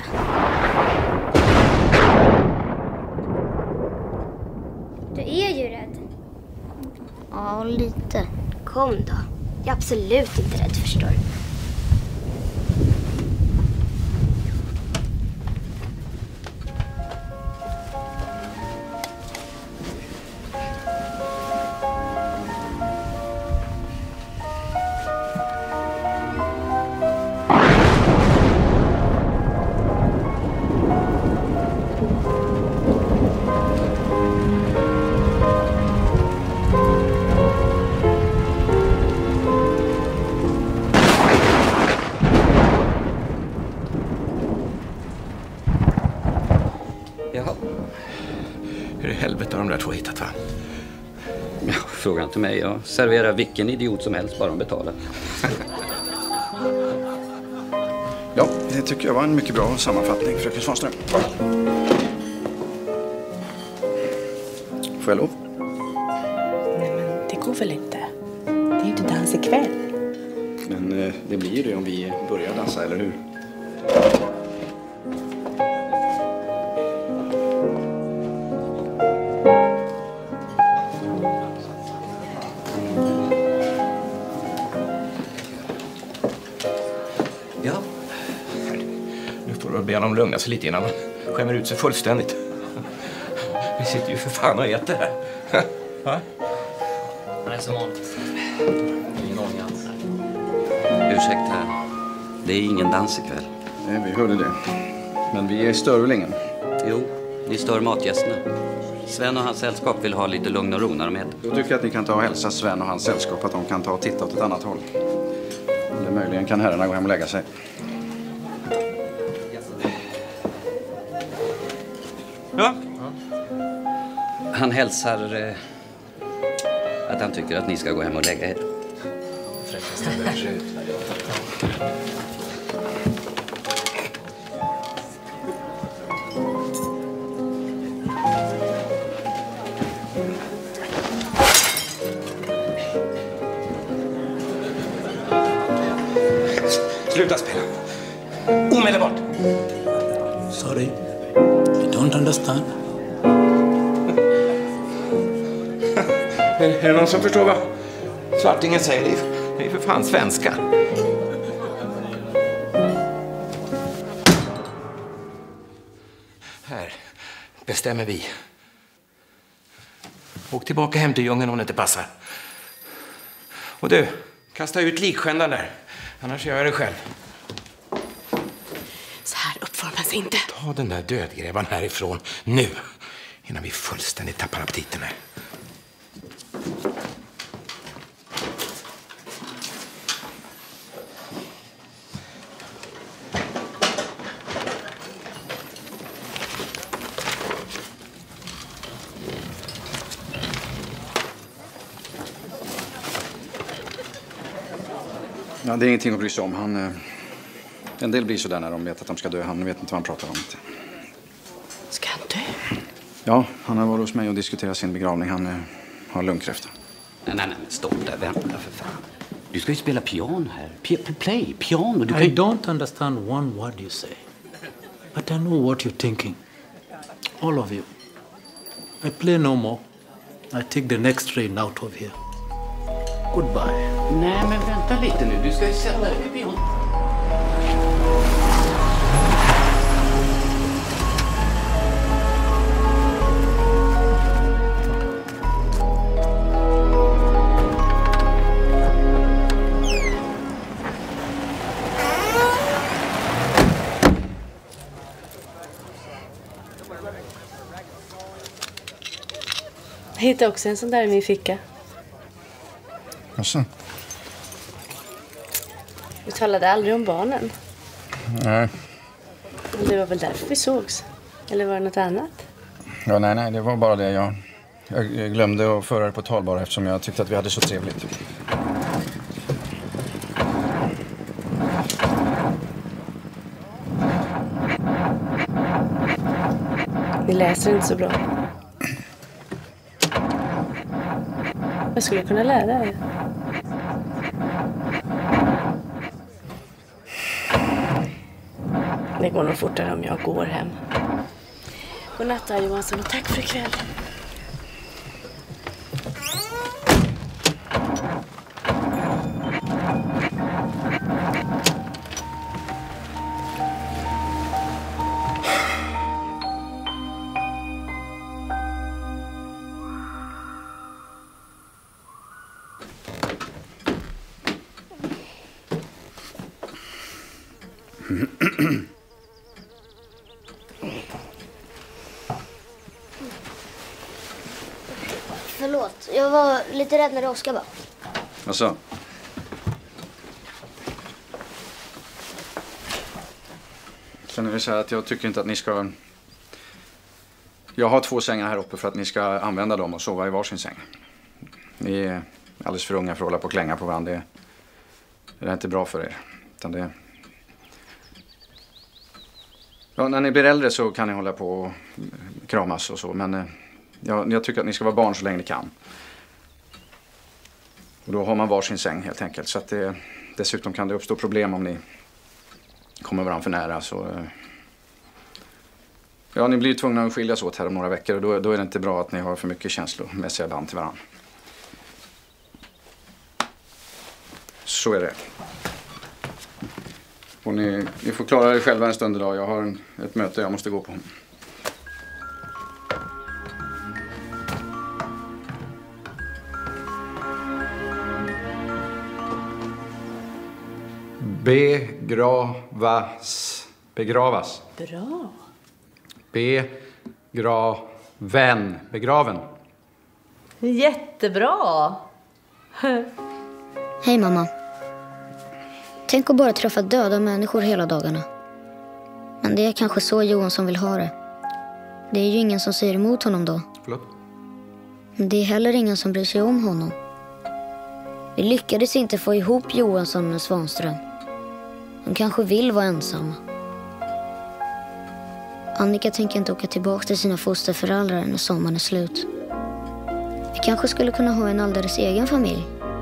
Du är ju rädd. Ja, lite. Kom då. Jag är absolut inte rädd, förstår du. har de där två hittat va? Ja, fråga inte mig. Jag serverar vilken idiot som helst bara de betalar. Ja, det tycker jag var en mycket bra sammanfattning, fröken Svanström. Får jag lov? Nej, men det går väl inte. Det är ju inte dans ikväll. Men eh, det blir ju det om vi börjar dansa, eller hur? Ja. Nu får du be honom lugna sig lite innan han skämmer ut sig fullständigt. Vi sitter ju för fan och äter här. Va? Det är som vanligt. Ingen ordning alls. Ursäkta, det är ingen dans ikväll. Nej, vi hörde det. Men vi stör väl ingen? Jo, ni stör matgästerna. Sven och hans sällskap vill ha lite lugn och ro när de äter. Då tycker jag att ni kan ta och hälsa Sven och hans sällskap att de kan ta och titta åt ett annat håll. Eller möjligen kan herrarna gå hem och lägga sig. Ja. Han hälsar eh, att han tycker att ni ska gå hem och lägga er. Sluta spela. Omedelbart. Sorry. You don't understand. Är, är det någon som förstår vad Svartingen säger? Det är, det är för fan svenska. Här bestämmer vi. Åk tillbaka hem till djungeln om det inte passar. Och du, kasta ut likskändan där. Annars gör jag det själv. Så här uppför man sig inte. Ta den där dödgrävan härifrån nu. Innan vi fullständigt tappar aptiten här. Ja, det är ingenting att bry sig om. Han, eh, en del blir så där när de vet att de ska dö. Han vet inte vad han pratar om. Ska han dö? Ja, han har varit hos mig och diskuterat sin begravning. Han eh, har lungkräfta. Nej, nej, nej, stopp där. Vänta för fan. Du ska ju spela piano här. P- play, piano. Du kan... I don't understand one word you say. But I know what you're thinking. All of you. I play no more. I take the next train out of here. Goodbye. Nej, men vänta lite nu. Du ska ju sätta dig vid piano. Jag hittade också en sån där i min ficka. Jaså? Du talade aldrig om barnen. Nej. Men det var väl därför vi sågs? Eller var det något annat? Ja, nej, nej. Det var bara det. Jag, jag glömde att föra det på tal bara eftersom jag tyckte att vi hade så trevligt. Ni läser inte så bra. Jag skulle kunna lära er. Det går nog fortare om jag går hem. Godnatt då, Johansson, och tack för ikväll. Förlåt, jag var lite rädd när det Oskar var. Alltså. Sen är det så här att jag tycker inte att ni ska Jag har två sängar här uppe för att ni ska använda dem och sova i varsin säng. Ni är alldeles för unga för att hålla på och klänga på varandra. Det, det är inte bra för er. Utan det... Ja, när ni blir äldre så kan ni hålla på och kramas och så. Men eh, jag, jag tycker att ni ska vara barn så länge ni kan. Och då har man varsin säng helt enkelt. Så att det, dessutom kan det uppstå problem om ni kommer varandra för nära. Så, eh, ja, ni blir tvungna att skiljas åt här om några veckor. Och då, då är det inte bra att ni har för mycket känslomässiga band till varandra. Så är det. Och ni, ni får klara er själva en stund idag. Jag har en, ett möte jag måste gå på. Begravas. Begravas. Bra. Begraven. Begraven. Jättebra. Hej mamma. Tänk att bara träffa döda människor hela dagarna. Men det är kanske så Johansson vill ha det. Det är ju ingen som säger emot honom då. Förlåt? Men det är heller ingen som bryr sig om honom. Vi lyckades inte få ihop Johansson med Svanström. De kanske vill vara ensamma. Annika tänker inte åka tillbaka till sina fosterföräldrar när sommaren är slut. Vi kanske skulle kunna ha en alldeles egen familj.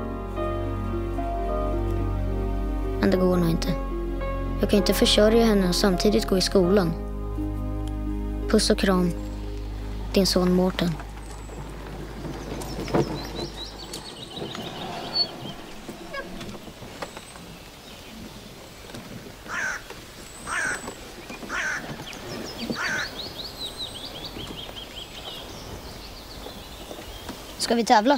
Men det går nog inte. Jag kan inte försörja henne och samtidigt gå i skolan. Puss och kram. Din son Mårten. Ska vi tävla?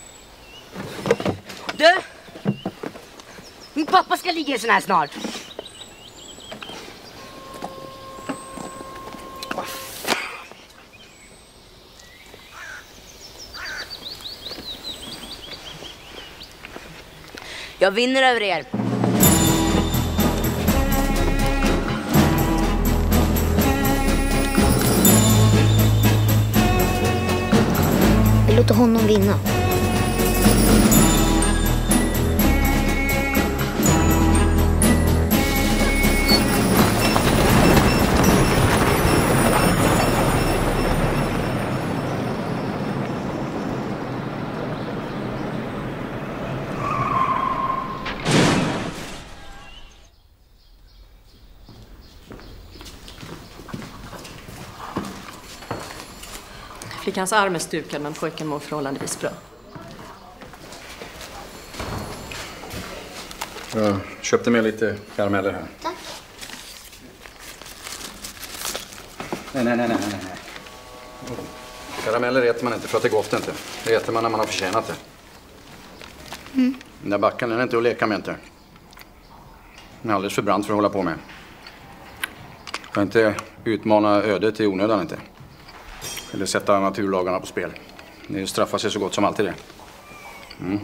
Du! Min pappa ska ligga i sån här snart. Jag vinner över er. Vi låter honom vinna. Flickans arm är stukad men pojken mår förhållandevis bra. Jag köpte med lite karameller här. Tack. Nej, nej, nej, nej, nej. Karameller äter man inte för att det är gott inte. Det äter man när man har förtjänat det. Mm. Den där backen är inte att leka med inte. Den är alldeles för brant för att hålla på med. Jag kan inte utmana ödet i onödan inte. Eller sätta naturlagarna på spel. Det straffar sig så gott som alltid det. Mm.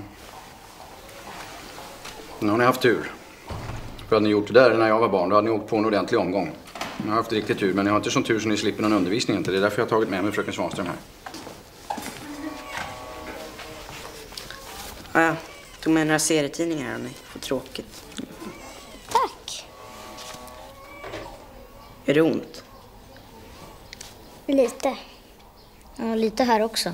Nu har ni haft tur. För hade ni gjort det där när jag var barn, då hade ni åkt på en ordentlig omgång. Ni har haft riktigt tur, men ni har inte sån tur så ni slipper någon undervisning inte. Det är därför jag har tagit med mig fröken Svanström här. Ja, jag tog med några serietidningar här om ni får tråkigt. Tack. Är det ont? Lite. Ja, lite här också.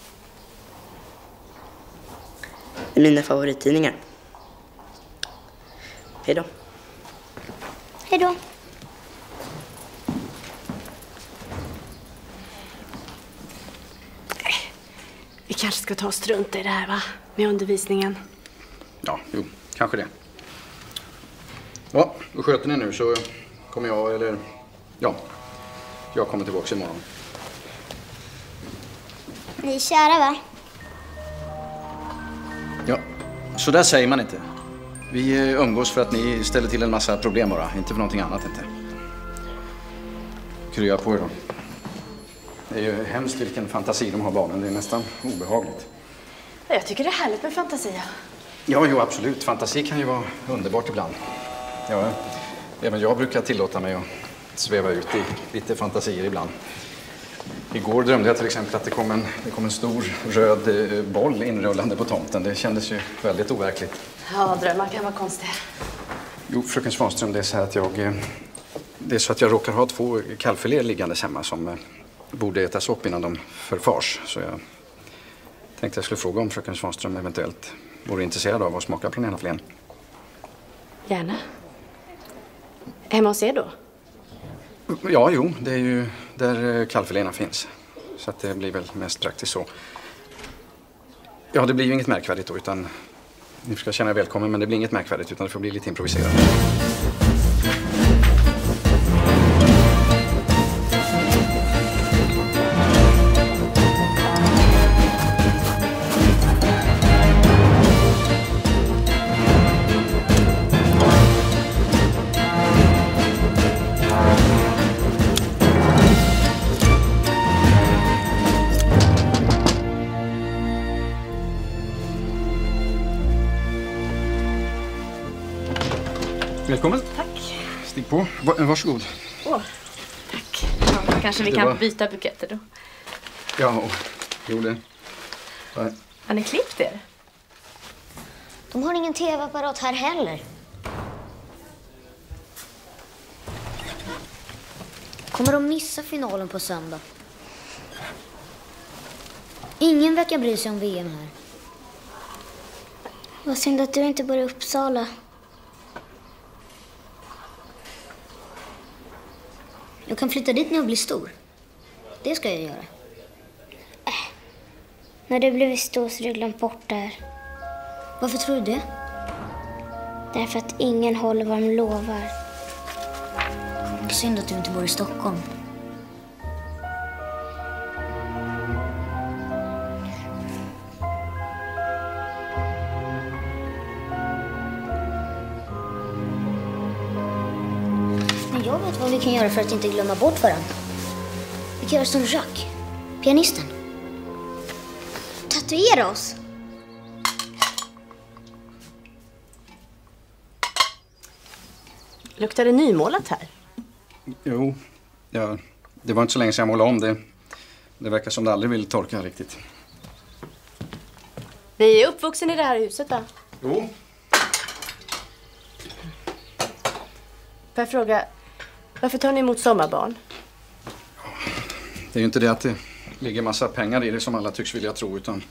Det är mina favorittidningar. Hej då. Hej då. Vi kanske ska ta och strunta i det här, va? Med undervisningen. Ja, jo, kanske det. Ja, då sköter ni nu så kommer jag, eller ja, jag kommer tillbaka imorgon. Ni är kära, va? Ja, så där säger man inte. Vi umgås för att ni ställer till en massa problem bara, inte för någonting annat inte. Krya på er då. Det är ju hemskt vilken fantasi de har barnen, det är nästan obehagligt. Jag tycker det är härligt med fantasi. Ja, jo absolut. Fantasi kan ju vara underbart ibland. Ja, även jag brukar tillåta mig att sväva ut i lite fantasier ibland. Igår drömde jag till exempel att det kom en, det kom en stor röd eh, boll inrullande på tomten. Det kändes ju väldigt overkligt. Ja, drömmar kan vara konstiga. Jo, fröken Svanström, det är så här att jag... Eh, det är så att jag råkar ha två kalvfiléer liggandes hemma som eh, borde ätas upp innan de förfars. Så jag tänkte jag skulle fråga om fröken Svanström eventuellt vore intresserad av att smaka på den ena filén. Gärna. Hemma hos er då? Ja, jo, det är ju där kalvfiléerna finns. Så att det blir väl mest praktiskt så. Ja, det blir ju inget märkvärdigt då, utan ni ska känna er välkommen, men det blir inget märkvärdigt utan det får bli lite improviserat. Välkommen. Tack. Stig på. Va- varsågod. Åh, tack. Ja, kanske vi Det kan var- byta buketter då. Ja, och, jo det. Nej. Har ni klippt er? De har ingen tv-apparat här heller. Kommer de missa finalen på söndag? Ingen verkar bry sig om V M här. Vad synd att du inte bor i Uppsala. Jag kan flytta dit när jag blir stor. Det ska jag göra. Äh, när du blivit stor så har du glömt bort det här. Varför tror du det? Därför att ingen håller vad de lovar. Synd att du inte bor i Stockholm. Men jag vet vad vi kan göra för att inte glömma bort varandra. Vi kan göra som Jacques, pianisten. Tatuera oss. Luktar det nymålat här? Jo, ja, det var inte så länge sedan jag målade om det. Det verkar som det aldrig vill torka riktigt. Vi är uppvuxen i det här huset, va? Jo. Får jag fråga, varför tar ni emot sommarbarn? Det är ju inte det att det ligger massa pengar i det som alla tycks vilja tro, utan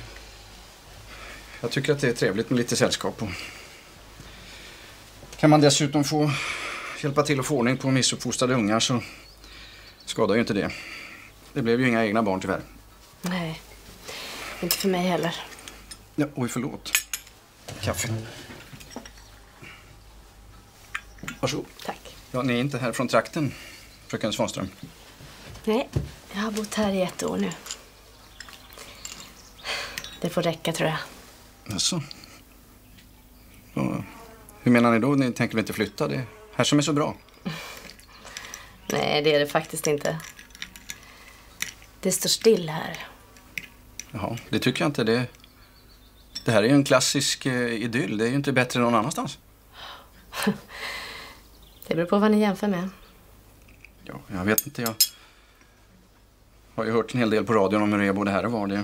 jag tycker att det är trevligt med lite sällskap. Och kan man dessutom få hjälpa till att få ordning på missuppfostrade ungar så skadar ju inte det. Det blev ju inga egna barn tyvärr. Nej, inte för mig heller. Ja, oj förlåt. Kaffe. Varsågod. Tack. Ja, ni är inte här från trakten, fröken Svanström? Nej, jag har bott här i ett år nu. Det får räcka, tror jag. Jaså? Ja, hur menar ni då? Ni tänker väl inte flytta? Det är här som är så bra. Nej, det är det faktiskt inte. Det står still här. Jaha, det tycker jag inte. Det, det här är ju en klassisk eh, idyll. Det är ju inte bättre än någon annanstans. Det beror på vad ni jämför med. Ja, jag vet inte. Jag har ju hört en hel del på radion om hur det är både här och var. Det.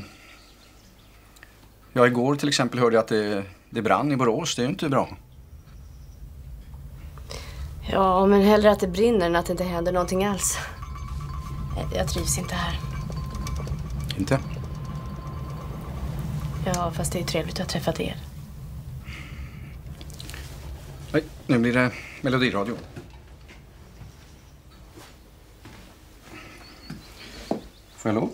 Ja, igår till exempel hörde jag att det, det brann i Borås. Det är ju inte bra. Ja, men hellre att det brinner än att det inte händer någonting alls. Jag trivs inte här. Inte? Ja, fast det är trevligt att ha träffat er. Nej, nu blir det melodiradio. Får jag lov?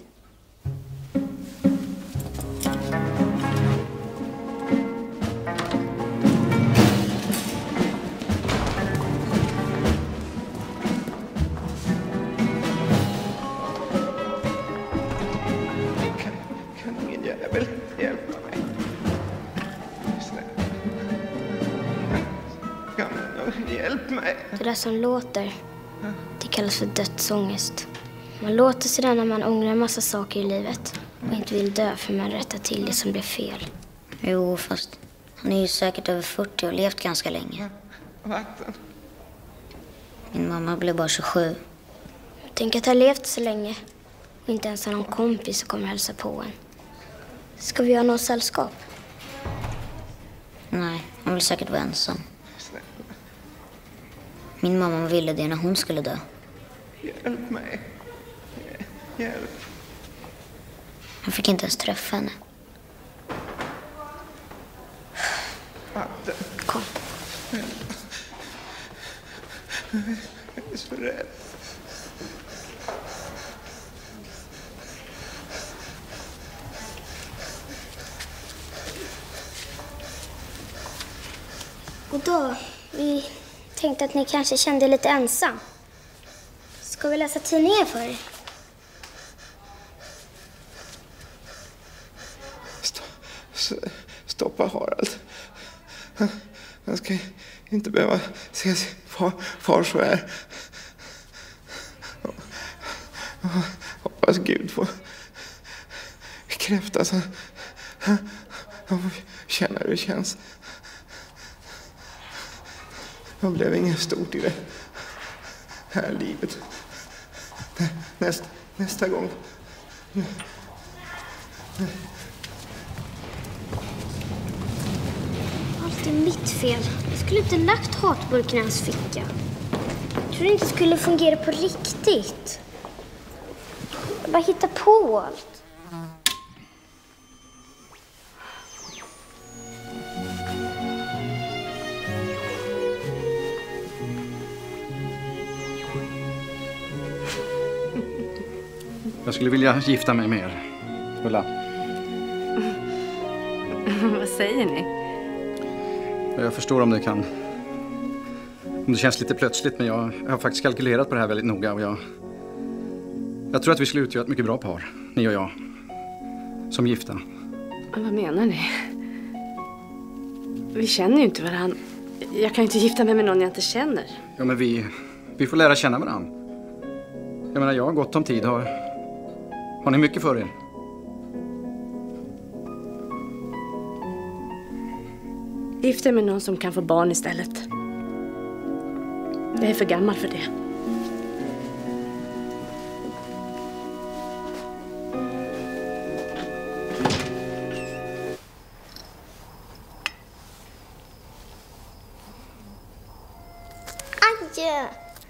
Hjälp mig. Det där som låter, det kallas för dödsångest. Man låter sig när man ångrar en massa saker i livet och inte vill dö för man rättar till det som blev fel. Jo, fast han är ju säkert över fyrtio och levt ganska länge. Vatten. Min mamma blev bara tjugosju. Tänk att ha levt så länge. Och inte ens har någon kompis som kommer hälsa på en. Ska vi göra något sällskap? Nej, han vill säkert vara ensam. Min mamma ville det när hon skulle dö. Hjälp mig. Hjälp. Jag fick inte ens träffa henne. Kom. Jag är så rädd. Och då, vi tänkte att ni kanske kände er lite ensam. Ska vi läsa tidningen för er? St- stoppa Harald. Han ska inte behöva se sin far, far så här. Hoppas Gud får bekräfta så han känner hur det känns. Jag blev inget stort i det här livet. Näst, nästa gång. Allt är mitt fel. Jag skulle inte lagt hatburken i hans ficka. Jag trodde inte det skulle fungera på riktigt. Jag bara hittar på allt. Jag skulle vilja gifta mig med er. Ulla. Vad säger ni? Jag förstår om det kan... Om det känns lite plötsligt, men jag, jag har faktiskt kalkylerat på det här väldigt noga. Och jag, jag tror att vi skulle utgöra ett mycket bra par, ni och jag. Som gifta. Men vad menar ni? Vi känner ju inte varandra. Jag kan ju inte gifta mig med någon jag inte känner. Ja, men vi, vi får lära känna varandra. Jag menar, jag har gott om tid. Har, har ni mycket för er? Gifta mig med någon som kan få barn istället. Jag är för gammal för det. Aj!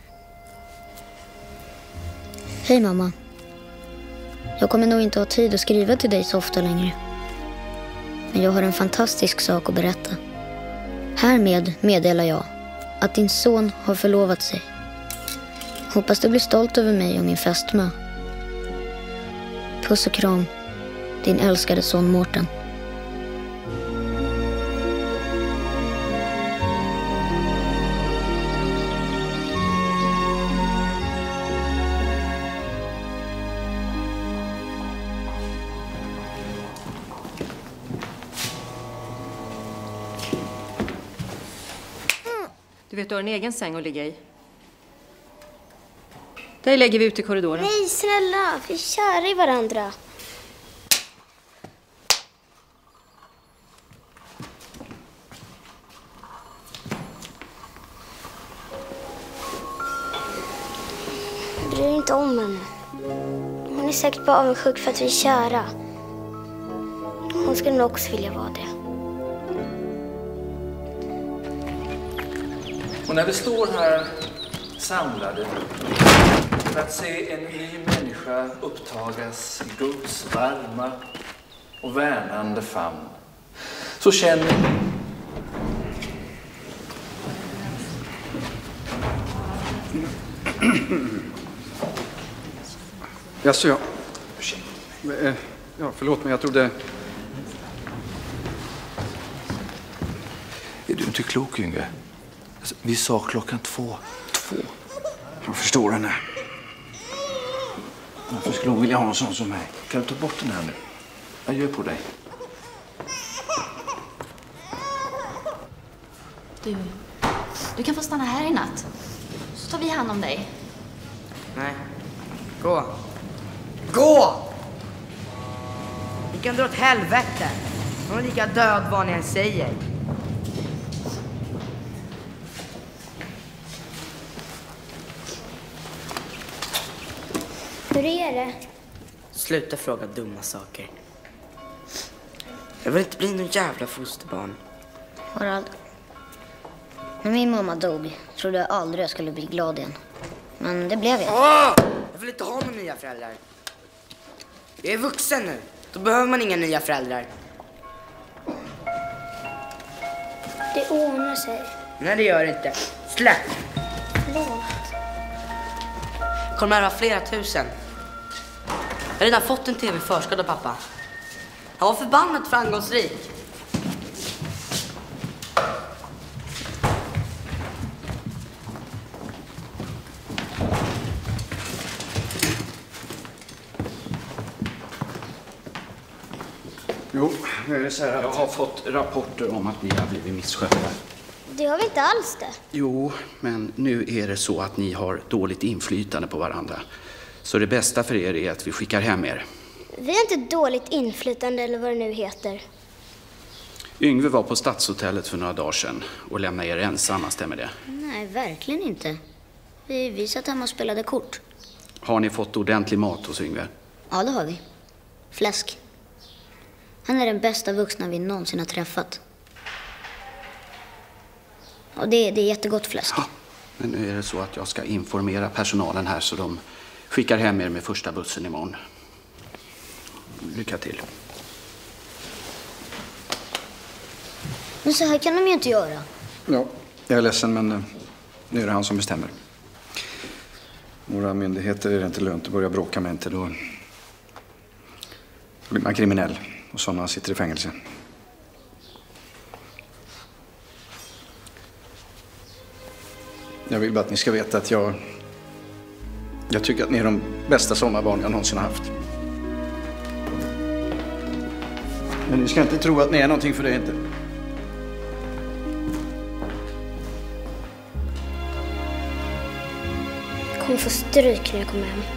Hej mamma. Jag kommer nog inte ha tid att skriva till dig så ofta längre. Men jag har en fantastisk sak att berätta. Härmed meddelar jag att din son har förlovat sig. Hoppas du blir stolt över mig och min fästmö. Puss och kram, din älskade son Mårten. Du vet, du har en egen säng att ligga i. Där lägger vi ut i korridoren. Nej, snälla. Vi är kära i varandra. Jag bryr inte om henne. Hon är säkert bara avundsjuk för att vi är kära. Hon skulle nog också vilja vara det. Och när vi står här samlade för att se en ny människa upptagas i Guds varma och värnande famn, så känner Jaså, ja. Ja, förlåt mig, jag trodde... Är du inte klok, Yngve? Vi sa klockan två. Två. Jag förstår henne. Varför skulle hon vilja ha en sån som mig? Kan du ta bort den här nu? Jag gör på dig. Du, du kan få stanna här i natt. Så tar vi hand om dig. Nej. Gå. Gå! Ni kan dra åt helvete. Hon är lika död vad ni än säger. Hur är det? Sluta fråga dumma saker. Jag vill inte bli någon jävla fosterbarn. Harald, när min mamma dog trodde jag aldrig jag skulle bli glad igen. Men det blev jag. Åh! Jag vill inte ha några nya föräldrar. Jag är vuxen nu. Då behöver man inga nya föräldrar. Det ordnar sig. Nej, det gör det inte. Släpp! Förlåt. Kommer här ha flera tusen. Jag har redan fått en tv förskott av pappa. Han var förbannat framgångsrik. Jo, nu är det så här att jag har fått rapporter om att ni har blivit misskötta. Det har vi inte alls det. Jo, men nu är det så att ni har dåligt inflytande på varandra. Så det bästa för er är att vi skickar hem er. Vi har inte dåligt inflytande eller vad det nu heter. Yngve var på Stadshotellet för några dagar sedan och lämnade er ensamma, stämmer det? Nej, verkligen inte. Vi, vi satt hemma och spelade kort. Har ni fått ordentlig mat hos Yngve? Ja, det har vi. Fläsk. Han är den bästa vuxna vi någonsin har träffat. Och det, det är jättegott fläsk. Ja, men nu är det så att jag ska informera personalen här så de skickar hem er med första bussen imorgon. Lycka till. Men så här kan de ju inte göra. Ja, jag är ledsen men eh, nu är det han som bestämmer. Våra myndigheter är det inte lönt att börja bråka med inte. Då blir man kriminell och sådana sitter i fängelse. Jag vill bara att ni ska veta att jag... Jag tycker att ni är de bästa sommarbarn jag någonsin har haft. Men ni ska inte tro att ni är någonting för det inte. Jag kommer få stryk när jag kommer hem.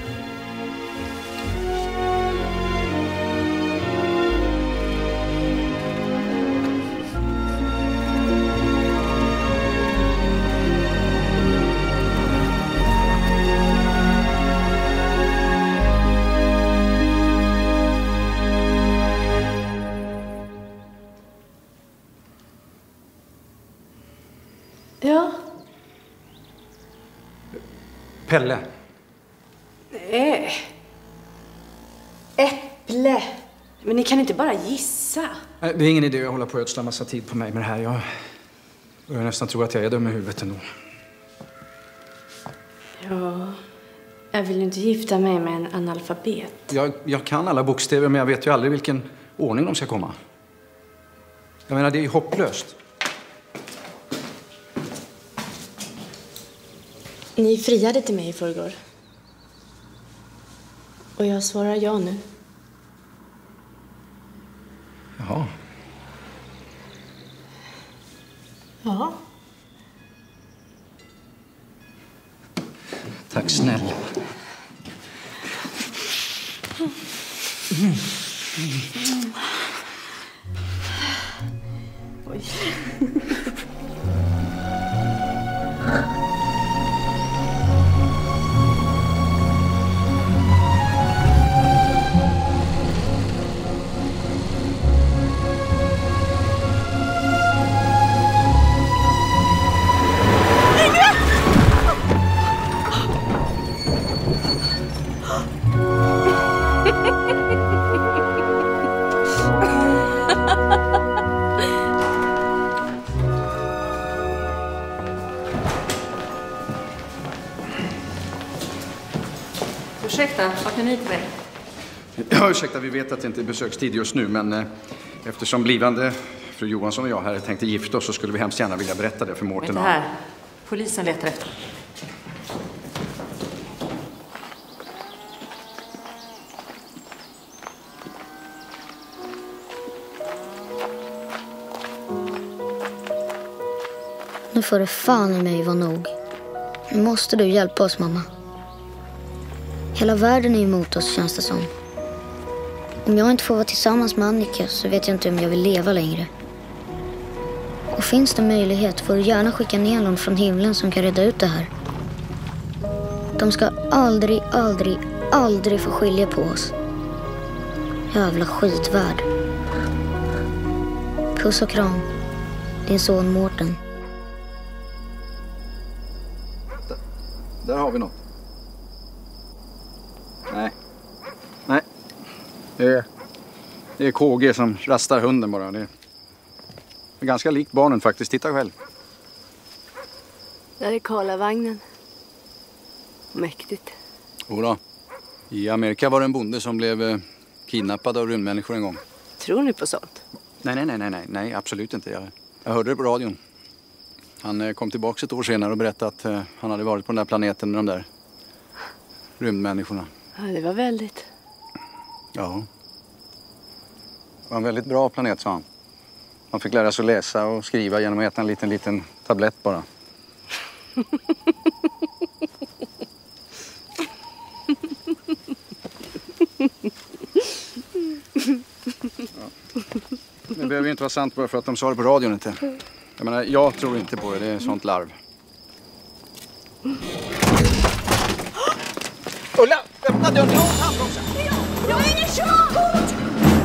Ja. Pelle. Nej. Äpple. Men ni kan inte bara gissa. Nej, det är ingen idé att hålla på och ödsla massa tid på mig med det här. Jag börjar nästan tro att jag är dum i huvudet ändå. Ja. Jag vill inte gifta mig med en analfabet. Jag, jag kan alla bokstäver men jag vet ju aldrig vilken ordning de ska komma. Jag menar, det är ju hopplöst. Ni friade till mig i förrgår. Och jag svarar ja nu. Jaha. Ja. Tack snälla. Mm. Mm. Oj. Ursäkta, vart är ni på väg? Ja, ursäkta, vi vet att det inte är besökstid just nu, men eh, eftersom blivande fru Johansson och jag här tänkte gifta oss så skulle vi hemskt gärna vilja berätta det för Mårten. Vänta här. Polisen letar efter. Nu får det fan i mig vara nog. Nu måste du hjälpa oss, mamma. Hela världen är emot oss, känns det som. Om jag inte får vara tillsammans med Annika så vet jag inte om jag vill leva längre. Och finns det möjlighet får du gärna skicka ner någon från himlen som kan reda ut det här. De ska aldrig, aldrig, aldrig få skilja på oss. Jävla skitvärld. Puss och kram. Din son Mårten. Där, där har vi något. Nej. Nej. Det är, det är K G som rastar hunden bara. Det är, det är ganska likt barnen faktiskt. Titta själv. Där är Karlavagnen. Mäktigt. Jodå. I Amerika var det en bonde som blev eh, kidnappad av rymdmänniskor en gång. Tror ni på sånt? Nej, nej, nej, nej, nej, nej absolut inte. Jag, jag hörde det på radion. Han eh, kom tillbaka ett år senare och berättade att eh, han hade varit på den där planeten med de där rymdmänniskorna. Ja, det var väldigt. Ja. Det var en väldigt bra planet, sa han. Man fick lära sig att läsa och skriva genom att äta en liten, liten tablett bara. Det behöver ju inte vara sant bara för att de sa det på radion inte. Jag menar, jag tror inte på det. Det är sånt larv. Ulla, öppna dörren. Låt han också. Jag har ingen körkort!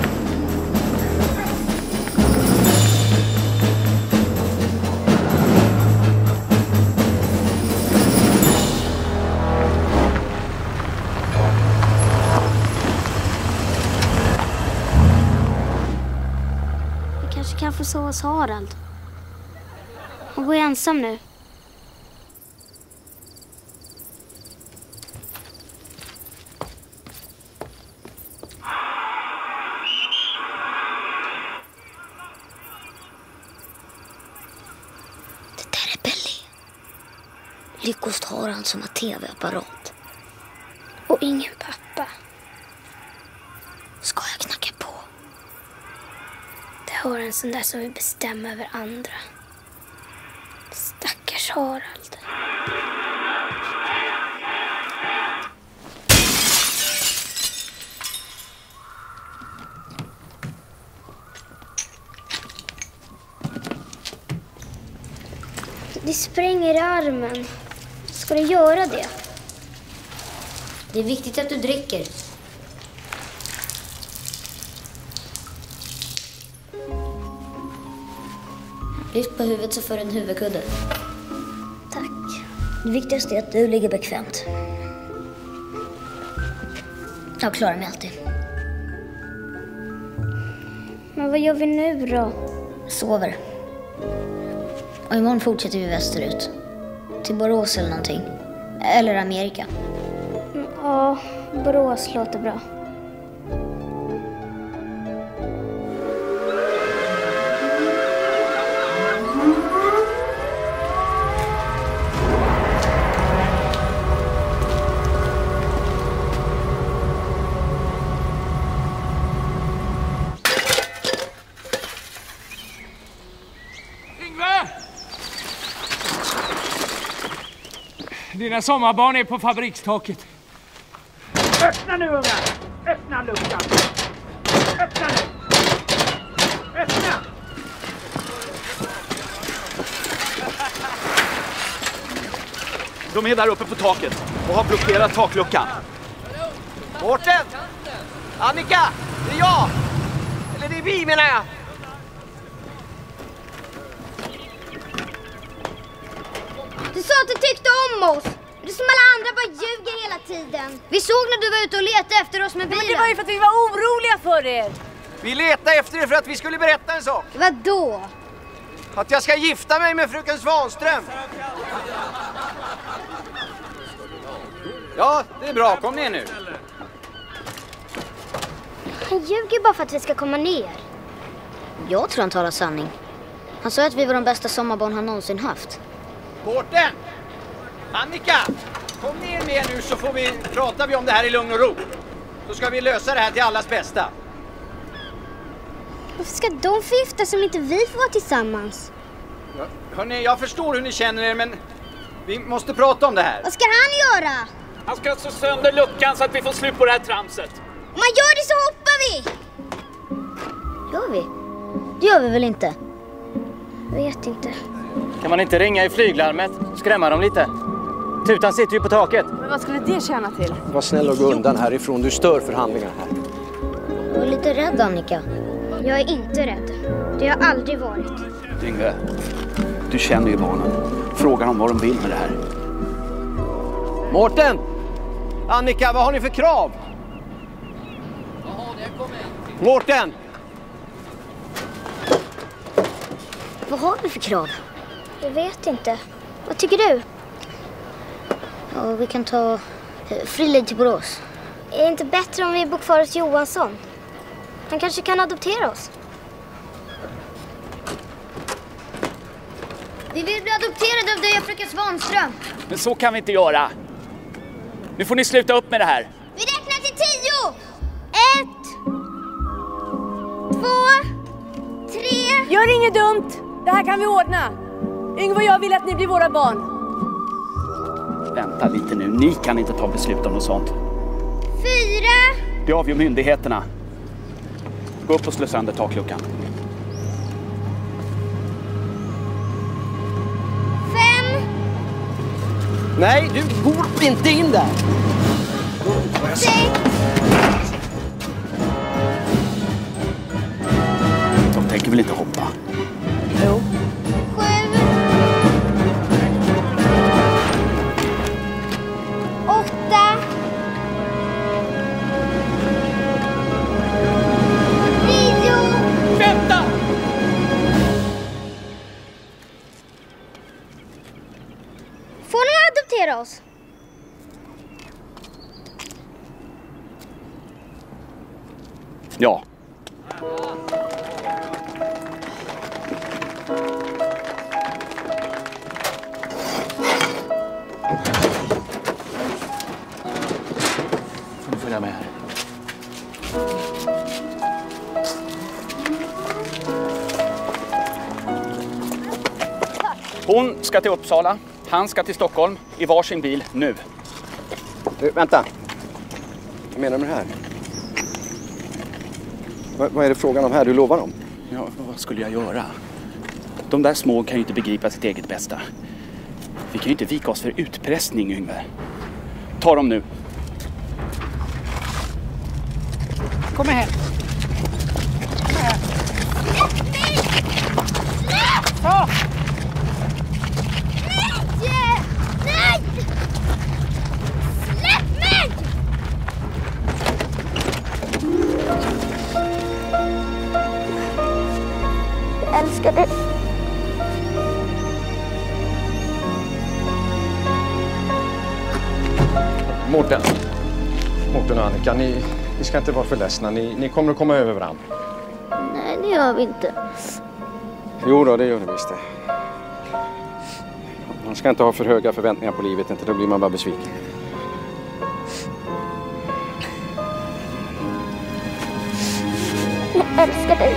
Vi kanske kan få sova hos Harald. Han bor ensam nu. Lyckost har han som har tv-apparat. Och ingen pappa. Ska jag knacka på? Det har en sån där som vill bestämma över andra. Stackars Harald. Det spränger i armen. Ska du göra det? Det är viktigt att du dricker. Lyft på huvudet så får du en huvudkudde. Tack. Det viktigaste är att du ligger bekvämt. Jag klarar mig alltid. Men vad gör vi nu då? Sover. Och imorgon fortsätter vi västerut. Till Borås eller någonting. Eller Amerika. Ja, Borås låter bra. Dina sommarbarn är på fabrikstaket. Öppna nu, unga! Öppna luckan! Öppna nu! Öppna! De är där uppe på taket och har blockerat takluckan. Mårten! Annika! Det är jag! Eller det är vi, menar jag! Du sa att du tyckte om oss. Du som alla andra bara ljuger hela tiden. Vi såg när du var ute och letade efter oss med bilen. Men det var ju för att vi var oroliga för er. Vi letade efter er för att vi skulle berätta en sak. Vad då? Att jag ska gifta mig med fröken Svanström. Ja, det är bra. Kom ner nu. Han ljuger bara för att vi ska komma ner. Jag tror han talar sanning. Han sa att vi var de bästa sommarbarn han någonsin haft. Mårten! Annika! Kom ner med nu så får vi, pratar vi om det här i lugn och ro. Då ska vi lösa det här till allas bästa. Varför ska de få gifta sig om inte vi får vara tillsammans? Ja, hörni, jag förstår hur ni känner er, men vi måste prata om det här. Vad ska han göra? Han ska slå sönder luckan så att vi får slut på det här tramset. Om man gör det så hoppar vi! Gör vi? Det gör vi väl inte? Jag vet inte. Kan man inte ringa i flyglarmet? Skrämma dem lite. Tutan sitter ju på taket. Men vad skulle det tjäna till? Var snäll och gå undan härifrån. Du stör förhandlingarna här. Jag var lite rädd, Annika. Jag är inte rädd. Det har jag aldrig varit. Yngve, du känner ju barnen. Fråga dem vad de vill med det här. Mårten! Annika, vad har ni för krav? Mårten! Vad har vi för krav? Jag vet inte. Vad tycker du? Ja, vi kan ta eh, Frilid till Borås. Är det inte bättre om vi bor kvar hos Johansson? Han kanske kan adoptera oss. Vi vill bli adopterade av dig och fröken Svanström. Men så kan vi inte göra. Nu får ni sluta upp med det här. Vi räknar till tio! Ett, två, tre... Gör inget dumt. Det här kan vi ordna. Yngve och jag vill att ni blir våra barn. Vänta lite nu. Ni kan inte ta beslut om något sånt. Fyra... Det avgör myndigheterna. Gå upp och slå sönder takluckan. Fem... Nej, du går inte in där. Sex... De tänker väl inte hoppa? Jo. Sju... Åtta... Nio... Vänta! Får ni adoptera oss? Ja. Får du följa med här? Hon ska till Uppsala. Han ska till Stockholm i varsin bil nu. Du, vänta. Vad menar du med det här? Vad, vad är det frågan om här? Du lovar dem? Ja, vad skulle jag göra? De där små kan ju inte begripa sitt eget bästa. Vi kan ju inte vika oss för utpressning, Yngve. Ta dem nu. Kom här. Kom här. Ta! Nej! Nej! Släpp mig! Jag älskar dig. Mårten. Mårten och Annika, ni, ni ska inte vara för ledsna. Ni, ni kommer att komma över varandra. Nej, det gör vi inte. Jo då, det gör det visst det. Man ska inte ha för höga förväntningar på livet, inte då blir man bara besviken. Jag älskar dig.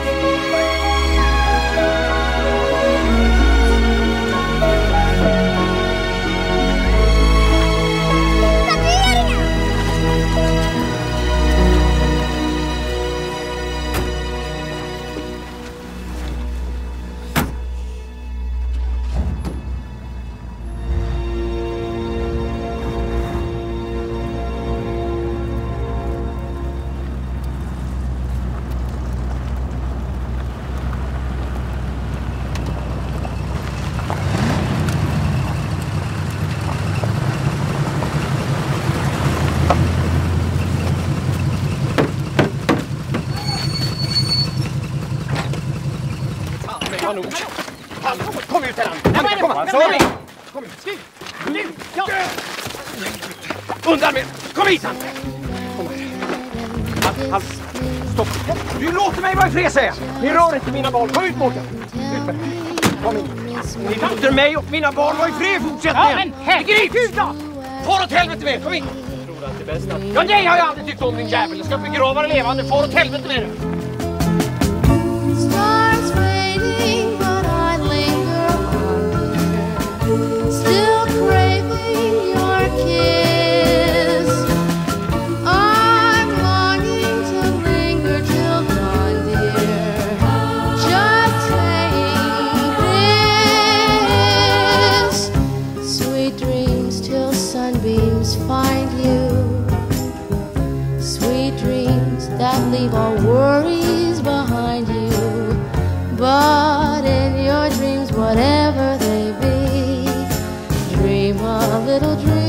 Kom ut här! Nej, kom, så vi! Kom ut! Nu! Ja! Undan med! Kom hit han! Kom här. Halt, halt. Stopp! Du låter mig vara i fred, säger jag! Ni rör inte mina barn! Kom ut, Mårten! Ut med! Kom hit! Ni låter mig och mina barn vara i fred i fortsättningen! Ja, men herregud! Gud då! Far åt helvete med er! Kom hit! Tror att det är bäst att... Ja, nej har jag aldrig tyckt om din jävel! Jag ska begrava dig levande! Far åt helvete med er! Stars fading, but I linger on here, still craving your kiss. I'm longing to linger till dawn, dear. Just take this. Sweet dreams till sunbeams find you. Sweet dreams that leave all worries behind you. But in your dreams, whatever they be, dream a little dream.